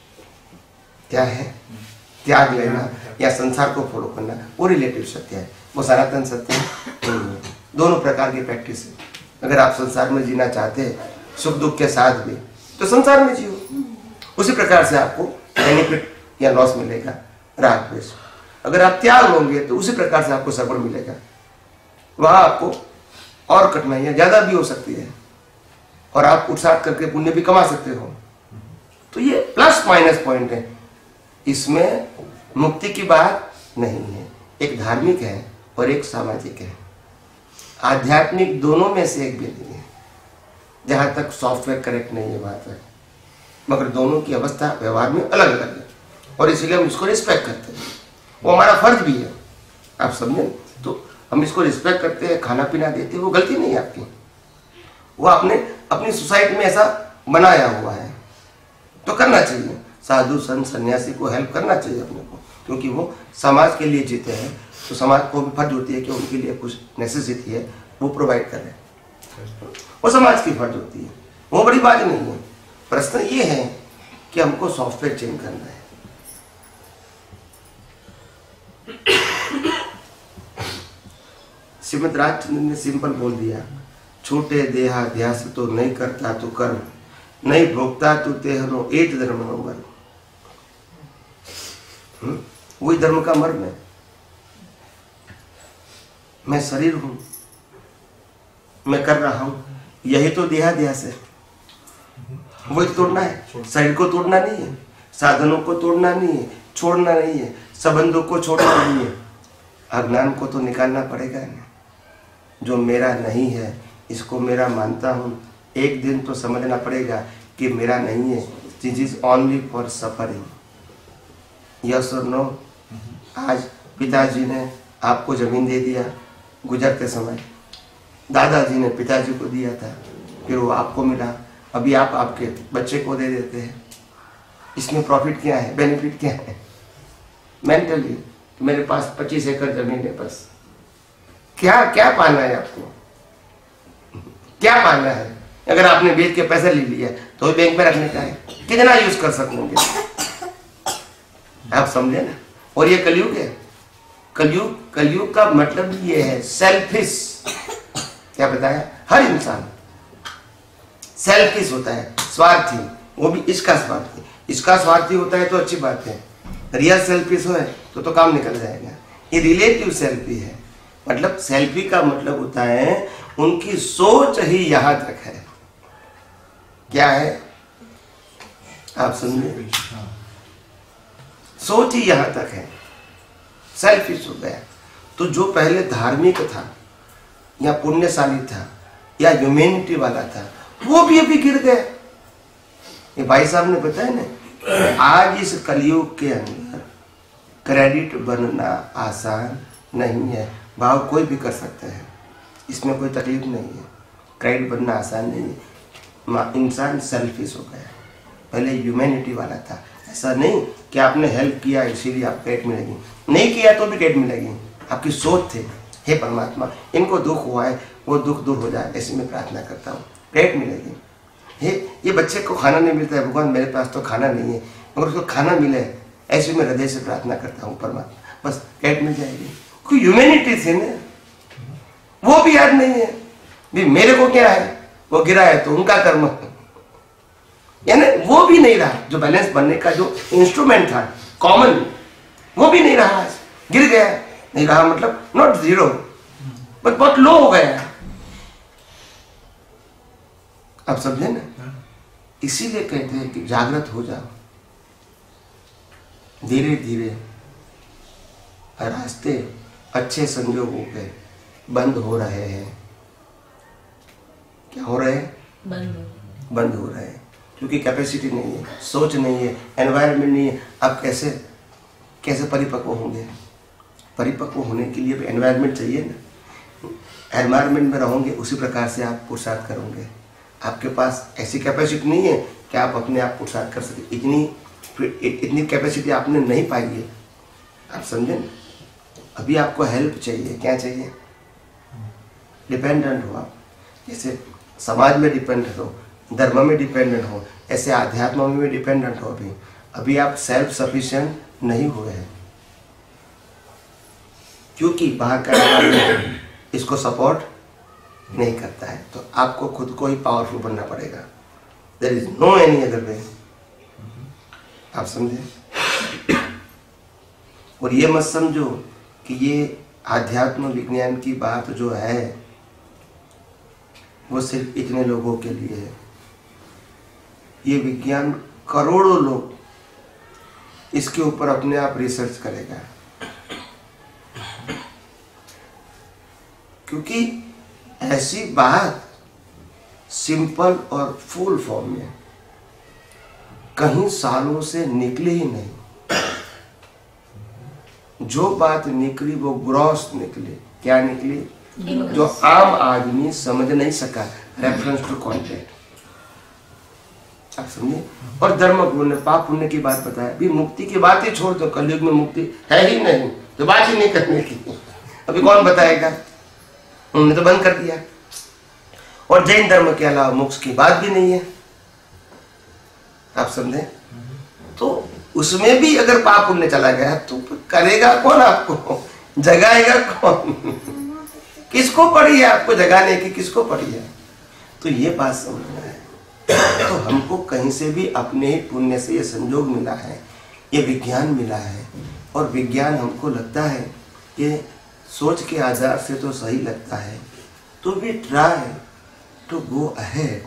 क्या है? त्याग लेना या संसार को फॉलो करना, वो रिलेटिव सत्य है, वो सनातन सत्य नहीं है। दोनों प्रकार की प्रैक्टिस है। अगर आप संसार में जीना चाहते हैं सुख दुख के साथ भी, तो संसार में जियो, उसी प्रकार से आपको बेनिफिट या लॉस मिलेगा, राग द्वेष। अगर आप त्याग होंगे तो उसी प्रकार से आपको सफल मिलेगा। वहां आपको और कठिनाइयां ज्यादा भी हो सकती है और आप उत्साह करके पुण्य भी कमा सकते हो। तो ये प्लस माइनस पॉइंट है, इसमें मुक्ति की बात नहीं है। एक धार्मिक है और एक सामाजिक है, आध्यात्मिक दोनों में से एक भी नहीं है। जहां तक सॉफ्टवेयर करेक्ट नहीं है बात है, मगर दोनों की अवस्था व्यवहार में अलग अलग है, और इसलिए हम इसको रिस्पेक्ट करते हैं। वो हमारा फर्ज भी है, आप समझे? तो हम इसको रिस्पेक्ट करते हैं, खाना पीना देते हैं, वो गलती नहीं है आपकी। वो आपने अपनी सोसाइटी में ऐसा बनाया हुआ है तो करना चाहिए। साधु संत सन्यासी को हेल्प करना चाहिए अपने को, क्योंकि वो समाज के लिए जीते हैं। तो समाज को भी फर्ज होती है कि उनके लिए कुछ नेसेसिटी है वो प्रोवाइड करें, वो समाज की फर्ज होती है, वो बड़ी बात नहीं है। प्रश्न ये है कि हमको सॉफ्टवेयर चेंज करना है। श्रीमद राजचंद्र ने सिंपल बोल दिया, छोटे देहाध्यास तो नहीं करता तू कर्म, नहीं भोगता तू तेहरो एक धर्म नो मर्म। वही धर्म का मर्म है। मैं शरीर हूं, मैं कर रहा हूं, यही तो देहाध्यास है। वही तोड़ना है, शरीर को तोड़ना नहीं है, साधनों को तोड़ना नहीं है, छोड़ना नहीं है, संबंधों को छोड़ना नहीं है, अज्ञान को तो निकालना पड़ेगा ना। जो मेरा नहीं है इसको मेरा मानता हूं, एक दिन तो समझना पड़ेगा कि मेरा नहीं है। This is only for suffering. Yes और नो? आज पिताजी ने आपको जमीन दे दिया गुजरते समय, दादाजी ने पिताजी को दिया था, फिर वो आपको मिला, अभी आप आपके बच्चे को दे देते हैं। इसमें प्रॉफिट क्या है, बेनिफिट क्या है? मेंटली मेरे पास पच्चीस एकड़ जमीन है, बस क्या क्या पाना है आपको, क्या पाना है? अगर आपने बेच के पैसा ले लिया तो बैंक में रखने का है, कितना यूज कर सकोगे आप, समझे ना? और ये कलयुग है। कलयुग कलयुग का मतलब ये है सेल्फिश। क्या बताया? हर इंसान सेल्फिश होता है, स्वार्थी, वो भी इसका स्वार्थी। इसका स्वार्थी होता है तो अच्छी बात है, रियल सेल्फिश हो तो तो काम निकल जाएगा। ये रिलेटिव सेल्फी है, मतलब सेल्फी का मतलब होता है उनकी सोच ही यहां तक है। क्या है आप समझे? सोच ही यहां तक है, सेल्फिश हो गया। तो जो पहले धार्मिक था या पुण्यशाली था या ह्यूमैनिटी वाला था, वो भी अभी गिर गया। ये भाई साहब ने बताया ना, आज इस कलयुग के अंदर क्रेडिट बनना आसान नहीं है। भाव कोई भी कर सकता है, इसमें कोई तकलीफ नहीं है। क्रेडिट बनना आसान नहीं है। इंसान सेल्फिश हो गया, पहले ह्यूमैनिटी वाला था। ऐसा नहीं कि आपने हेल्प किया इसीलिए आप क्रेडिट मिलेगी, नहीं किया तो भी क्रेडिट मिलेगी। आपकी सोच थे, हे परमात्मा इनको दुख हुआ है वो दुख दूर हो जाए, ऐसी मैं प्रार्थना करता हूँ, क्रेडिट मिलेगी। हे ये बच्चे को खाना नहीं मिलता है, भगवान मेरे पास तो खाना नहीं है, मगर उसको खाना मिले, ऐसी मैं हृदय से प्रार्थना करता हूँ परमात्मा, बस क्रेडिट मिल जाएगी। कोई ह्यूमैनिटी थी ना, वो भी याद नहीं है। भी मेरे को क्या है, वो गिरा है तो उनका कर्म, यानी वो भी नहीं रहा। जो बैलेंस बनने का जो इंस्ट्रूमेंट था कॉमन, वो भी नहीं रहा, आज गिर गया। नहीं रहा मतलब नॉट जीरो बट बहुत लो हो गया। आप समझे ना? इसीलिए कहते हैं कि जागृत हो जाओ, धीरे धीरे रास्ते अच्छे संजोगों के बंद हो रहे हैं। क्या हो रहे हैं? बंद बंद हो रहे हैं, क्योंकि कैपेसिटी नहीं है, सोच नहीं है, एनवायरनमेंट नहीं है। आप कैसे कैसे परिपक्व होंगे? परिपक्व होने के लिए भी एनवायरनमेंट चाहिए ना। एनवायरनमेंट में रहोगे उसी प्रकार से आप पुरुषार्थ करोगे। आपके पास ऐसी कैपेसिटी नहीं है कि आप अपने आप पुरुषार्थ कर सके, इतनी इतनी कैपेसिटी आपने नहीं पाई है। आप समझे ना? अभी आपको हेल्प चाहिए। क्या चाहिए? डिपेंडेंट हो आप, जैसे समाज में डिपेंडेंट हो, धर्म में डिपेंडेंट हो, ऐसे आध्यात्म में डिपेंडेंट हो। अभी अभी आप सेल्फ सफिशिएंट नहीं हुए हैं, क्योंकि बाहर का एनवायरनमेंट इसको सपोर्ट नहीं करता है। तो आपको खुद को ही पावरफुल बनना पड़ेगा। There is no any other way. आप समझे? और ये मत समझो कि ये आध्यात्म विज्ञान की बात जो है वो सिर्फ इतने लोगों के लिए है। ये विज्ञान करोड़ों लोग इसके ऊपर अपने आप रिसर्च करेगा, क्योंकि ऐसी बात सिंपल और फुल फॉर्म में कहीं सालों से निकली ही नहीं। जो बात निकली वो ग्रॉस निकली। क्या निकली? जो आम आदमी समझ नहीं सका, रेफरेंस टू कॉन्टेक्ट। आप समझे? और धर्म गुरु ने पाप पुण्य की बात बताया। भी मुक्ति की बात ही छोड़ दो, कलयुग में मुक्ति है ही नहीं, तो बात ही नहीं करने की। अभी कौन बताएगा? उन्होंने तो बंद कर दिया। और जैन धर्म के अलावा मोक्ष की बात भी नहीं है। आप समझे? तो उसमें भी अगर पाप पुण्य चला गया तो करेगा कौन? आपको जगाएगा कौन? किसको पड़ी है आपको जगाने की? किसको पड़ी है? तो ये बात समझना है। तो हमको कहीं से भी अपने ही पुण्य से ये संयोग मिला है, ये विज्ञान मिला है। और विज्ञान हमको लगता है कि सोच के आधार से तो सही लगता है, तो भी ट्राई टू गो अहेड।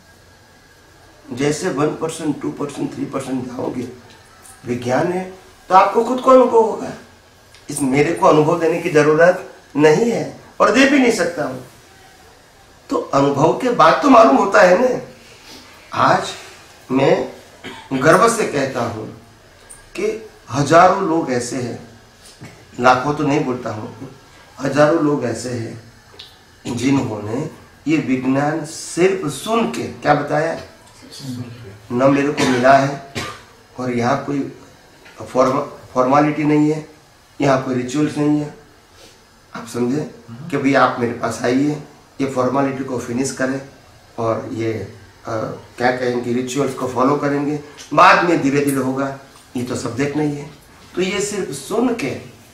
जैसे one percent two percent three percent जाओगे, विज्ञान है तो आपको खुद को अनुभव होगा। इस मेरे को अनुभव देने की जरूरत नहीं है और दे भी नहीं सकता हूं। तो अनुभव के बाद तो मालूम होता है ना। आज मैं गर्व से कहता हूं कि हजारों लोग ऐसे हैं, लाखों तो नहीं बोलता हूं, हजारों लोग ऐसे हैं जिन्होंने ये विज्ञान सिर्फ सुन के, क्या बताया, न मेरे को मिला है और यहाँ कोई फॉर्म फॉर्मालिटी नहीं है, यहाँ कोई रिचुअल्स नहीं है, आप समझे कि भाई आप मेरे पास आइए, ये फॉर्मालिटी को फिनिश करें और ये आ, क्या कहेंगे, रिचुअल्स को फॉलो करेंगे, बाद में धीरे धीरे होगा, ये तो सब्जेक्ट नहीं है। तो ये सिर्फ सुन के,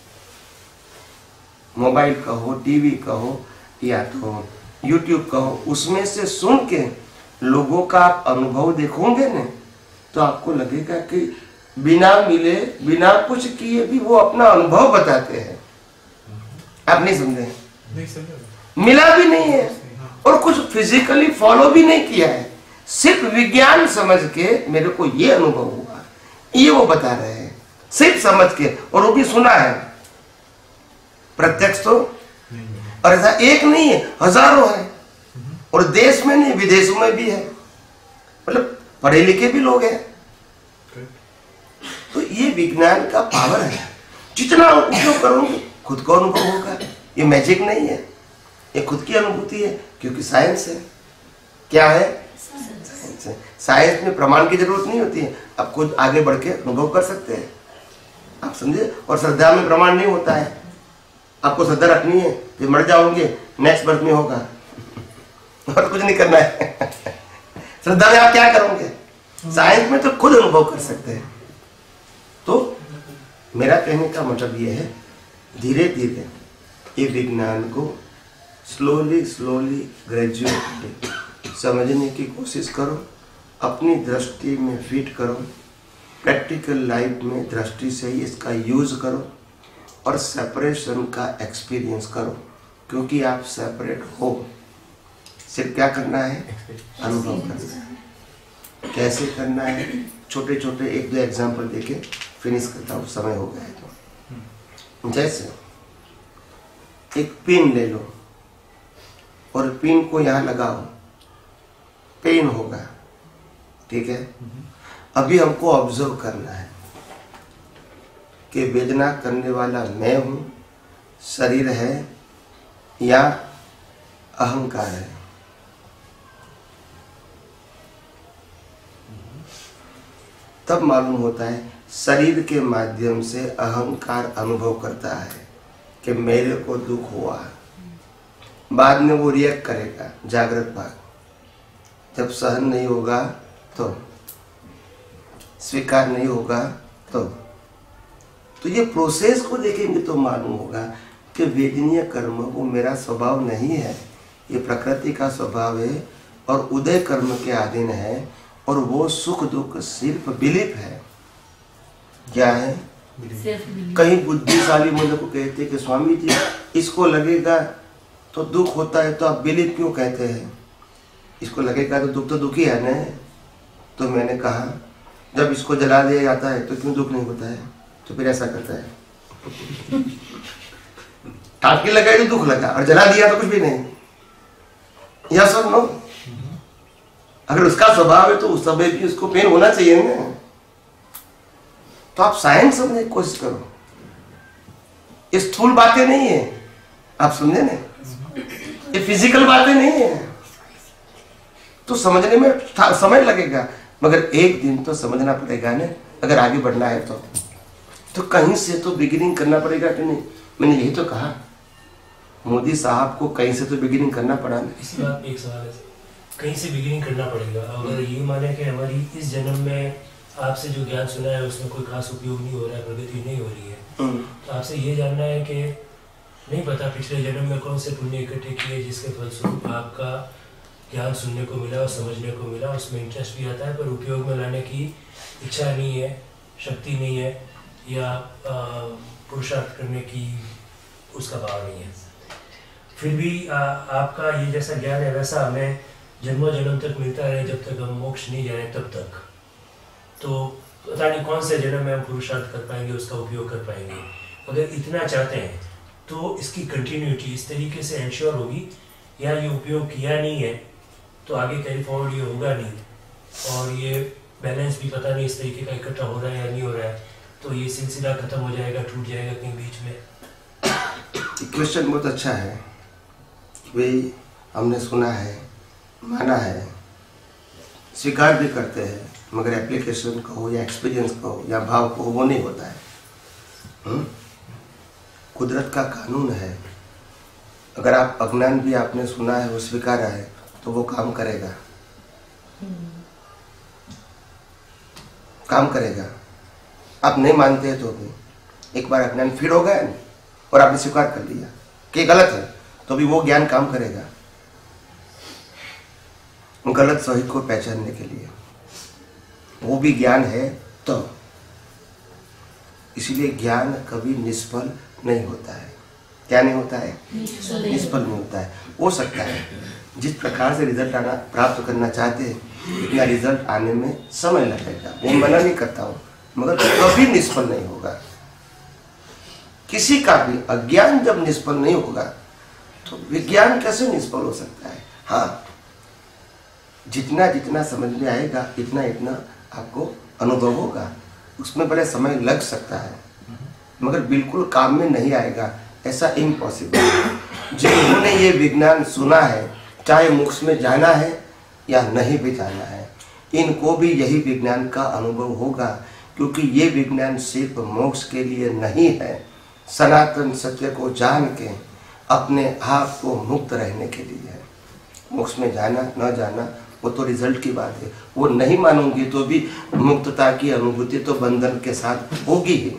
मोबाइल का हो, टीवी का हो या तो यूट्यूब का हो, उसमें से सुन के लोगों का आप अनुभव देखोगे ना, तो आपको लगेगा कि बिना मिले, बिना कुछ किए भी वो अपना अनुभव बताते हैं। आप नहीं समझे? नहीं समझा, मिला भी नहीं है और कुछ फिजिकली फॉलो भी नहीं किया है, सिर्फ विज्ञान समझ के मेरे को ये अनुभव हुआ, ये वो बता रहे हैं, सिर्फ समझ के, और वो भी सुना है, प्रत्यक्ष तो। और ऐसा एक नहीं है, हजारों है, और देश में नहीं विदेशों में भी है, मतलब पढ़े लिखे भी लोग हैं। तो ये विज्ञान का पावर है, जितना उपयोग करोगे खुद को अनुभव होगा। ये मैजिक नहीं है, ये खुद की अनुभूति है, क्योंकि साइंस है। क्या है? साइंस है। साइंस में प्रमाण की जरूरत नहीं होती है, आप खुद आगे बढ़ के अनुभव कर सकते हैं, आप समझे। और श्रद्धा में प्रमाण नहीं होता है, आपको श्रद्धा रखनी है, फिर मर जाओगे, नेक्स्ट बर्थ में होगा और कुछ नहीं करना है। श्रद्धा में आप क्या करोगे? साइंस में तो खुद अनुभव कर सकते हैं। तो मेरा कहने का मतलब ये है, धीरे धीरे ये विज्ञान को स्लोली स्लोली ग्रेजुएटली समझने की कोशिश करो, अपनी दृष्टि में फिट करो, प्रैक्टिकल लाइफ में दृष्टि से ही इसका यूज करो और सेपरेशन का एक्सपीरियंस करो, क्योंकि आप सेपरेट हो। सिर्फ क्या करना है? अनुभव करना है। कैसे करना है? छोटे छोटे एक दो एग्जाम्पल देके फिनिश करता हूँ, समय हो गया है तो। जैसे एक पिन ले लो और पिन को यहाँ लगाओ, पेन होगा, ठीक है। अभी हमको ऑब्जर्व करना है कि वेदना करने वाला मैं हूं, शरीर है या अहंकार है। तब मालूम होता है, शरीर के माध्यम से अहंकार अनुभव करता है कि मेरे को दुख हुआ, बाद में वो रिएक्ट करेगा, जागृत भाग। जब सहन नहीं होगा तो, स्वीकार नहीं होगा तो तो ये प्रोसेस को देखेंगे तो मालूम होगा कि वेदनीय कर्म वो मेरा स्वभाव नहीं है, ये प्रकृति का स्वभाव है और उदय कर्म के अधीन है, और वो सुख दुख सिर्फ बिलीफ है। क्या है? कई बुद्धिशाली मुझे को कहते कि स्वामी जी इसको लगेगा तो दुख होता है, तो आप बिलीफ क्यों कहते हैं? इसको लगेगा तो दुख तो दुख ही है ना। तो मैंने कहा जब इसको जला दिया जाता है तो क्यों दुख नहीं होता है? तो फिर ऐसा करता है, टाँकी लगाई तो दुख लगा और जला दिया तो कुछ भी नहीं। यह सब नो, अगर उसका स्वभाव है तो उस समय भी उसको पेन होना चाहिए ना। तो आप साइंस समझने की कोशिश करो, ये स्थूल बातें नहीं है, आप समझे ना, ये फिजिकल बातें नहीं है। तो समझने में समय लगेगा, मगर एक दिन तो समझना पड़ेगा ना, अगर आगे बढ़ना है तो तो कहीं से तो बिगिनिंग करना पड़ेगा कि नहीं। मैंने यही तो कहा, मोदी साहब को कहीं से तो बिगिनिंग करना पड़ा ना। इसी बात पे एक सवाल है, कहीं से बिगिनिंग करना पड़ेगा। अगर ये माने कि हमारी इस जन्म में आपसे जो ज्ञान सुना है उसमें कोई खास उपयोग नहीं हो रहा है, प्रगति नहीं हो रही है, तो आपसे ये जानना है कि नहीं पता पिछले जन्म में कौन से पुण्य इकट्ठे किए जिसके फलस्वरूप आपका ज्ञान सुनने को मिला और समझने को मिला, उसमें इंटरेस्ट भी आता है पर उपयोग में लाने की इच्छा नहीं है, शक्ति नहीं है, या पुरुषार्थ करने की उसका भाव नहीं है। फिर भी आ, आपका ये जैसा ज्ञान है वैसा हमें जन्मों जन्म तक मिलता रहे, जब तक हम मोक्ष नहीं जाए तब तक। तो पता नहीं कौन से जन्म में हम पुरुषार्थ कर पाएंगे, उसका उपयोग कर पाएंगे। अगर इतना चाहते हैं तो इसकी कंटिन्यूटी इस तरीके से इंश्योर होगी, या ये उपयोग किया नहीं है तो आगे कैरी फॉरवर्ड ये होगा नहीं, और ये बैलेंस भी पता नहीं इस तरीके का इकट्ठा हो रहा है या नहीं हो रहा है, तो ये सिलसिला खत्म हो जाएगा, टूट जाएगा कहीं बीच में। क्वेश्चन बहुत अच्छा है वे हमने सुना है, माना है, स्वीकार भी करते हैं, मगर एप्लीकेशन कहो या एक्सपीरियंस कहो या भाव कहो वो नहीं होता है। हुँ? कुदरत का कानून है, अगर आप अज्ञान भी आपने सुना है, वो स्वीकारा है, तो वो काम करेगा, काम करेगा। आप नहीं मानते हैं तो भी एक बार अज्ञान फिर हो गया और आपने स्वीकार कर लिया कि गलत है, तो भी वो ज्ञान काम करेगा गलत सही को पहचानने के लिए। वो भी ज्ञान है तो, इसीलिए ज्ञान कभी निष्फल नहीं होता है। क्या नहीं होता है? निष्फल नहीं होता है। हो सकता है जिस प्रकार से रिजल्ट आना प्राप्त करना चाहते हैं इतना रिजल्ट आने में समय लगेगा, वो मना नहीं करता हूँ, मगर कभी निष्फल नहीं होगा। किसी का भी अज्ञान जब निष्फल नहीं होगा तो विज्ञान कैसे निष्फल हो सकता है? हाँ, जितना जितना समझ में आएगा इतना इतना आपको अनुभव होगा। उसमें बड़े समय लग सकता है मगर बिल्कुल काम में नहीं आएगा, ऐसा इम्पॉसिबल है। जिन्होंने ये विज्ञान सुना है, चाहे मोक्ष में जाना है या नहीं भी जाना है, इनको भी यही विज्ञान का अनुभव होगा, क्योंकि ये विज्ञान सिर्फ मोक्ष के लिए नहीं है, सनातन सत्य को जान के अपने आप को मुक्त रहने के लिए है। मोक्ष में जाना न जाना वो तो रिजल्ट की बात है, वो नहीं मानूंगी तो भी मुक्तता की अनुभूति तो बंधन के साथ होगी ही।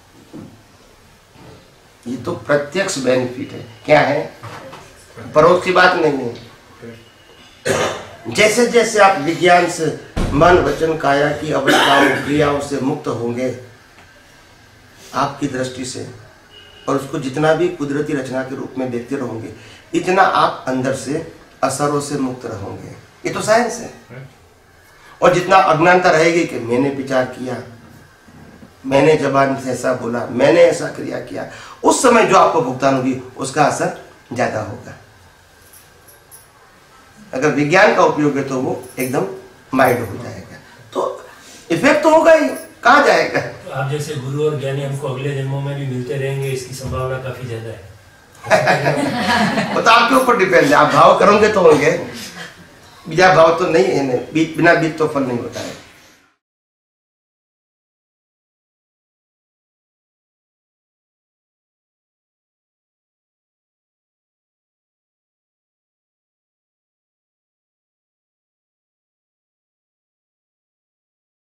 ये तो प्रत्यक्ष बेनिफिट है। क्या है? परोक्ष की बात नहीं है। जैसे जैसे आप विज्ञान से मन वचन काया की अवस्थाओं क्रियाओं से मुक्त होंगे आपकी दृष्टि से, और उसको जितना भी कुदरती रचना के रूप में देखते रहोगे, इतना आप अंदर से असरों से मुक्त रहोगे। ये तो साइंस है। और जितना अज्ञानता रहेगी कि मैंने विचार किया, मैंने जबान से ऐसा बोला, मैंने ऐसा क्रिया किया, उस समय जो आपको भुगतान होगी उसका असर ज्यादा होगा। अगर विज्ञान का उपयोग है तो वो एकदम माइल्ड हो जाएगा, तो इफेक्ट तो होगा ही, कहाँ जाएगा। तो आप जैसे गुरु और ज्ञानी हमको अगले जन्मों में भी मिलते रहेंगे, इसकी संभावना काफी ज्यादा है। वो तो आपके ऊपर डिपेंड है, आप भाव करोगे तो होंगे, बिना भाव तो नहीं है, बिना बीज तो फल नहीं होता है।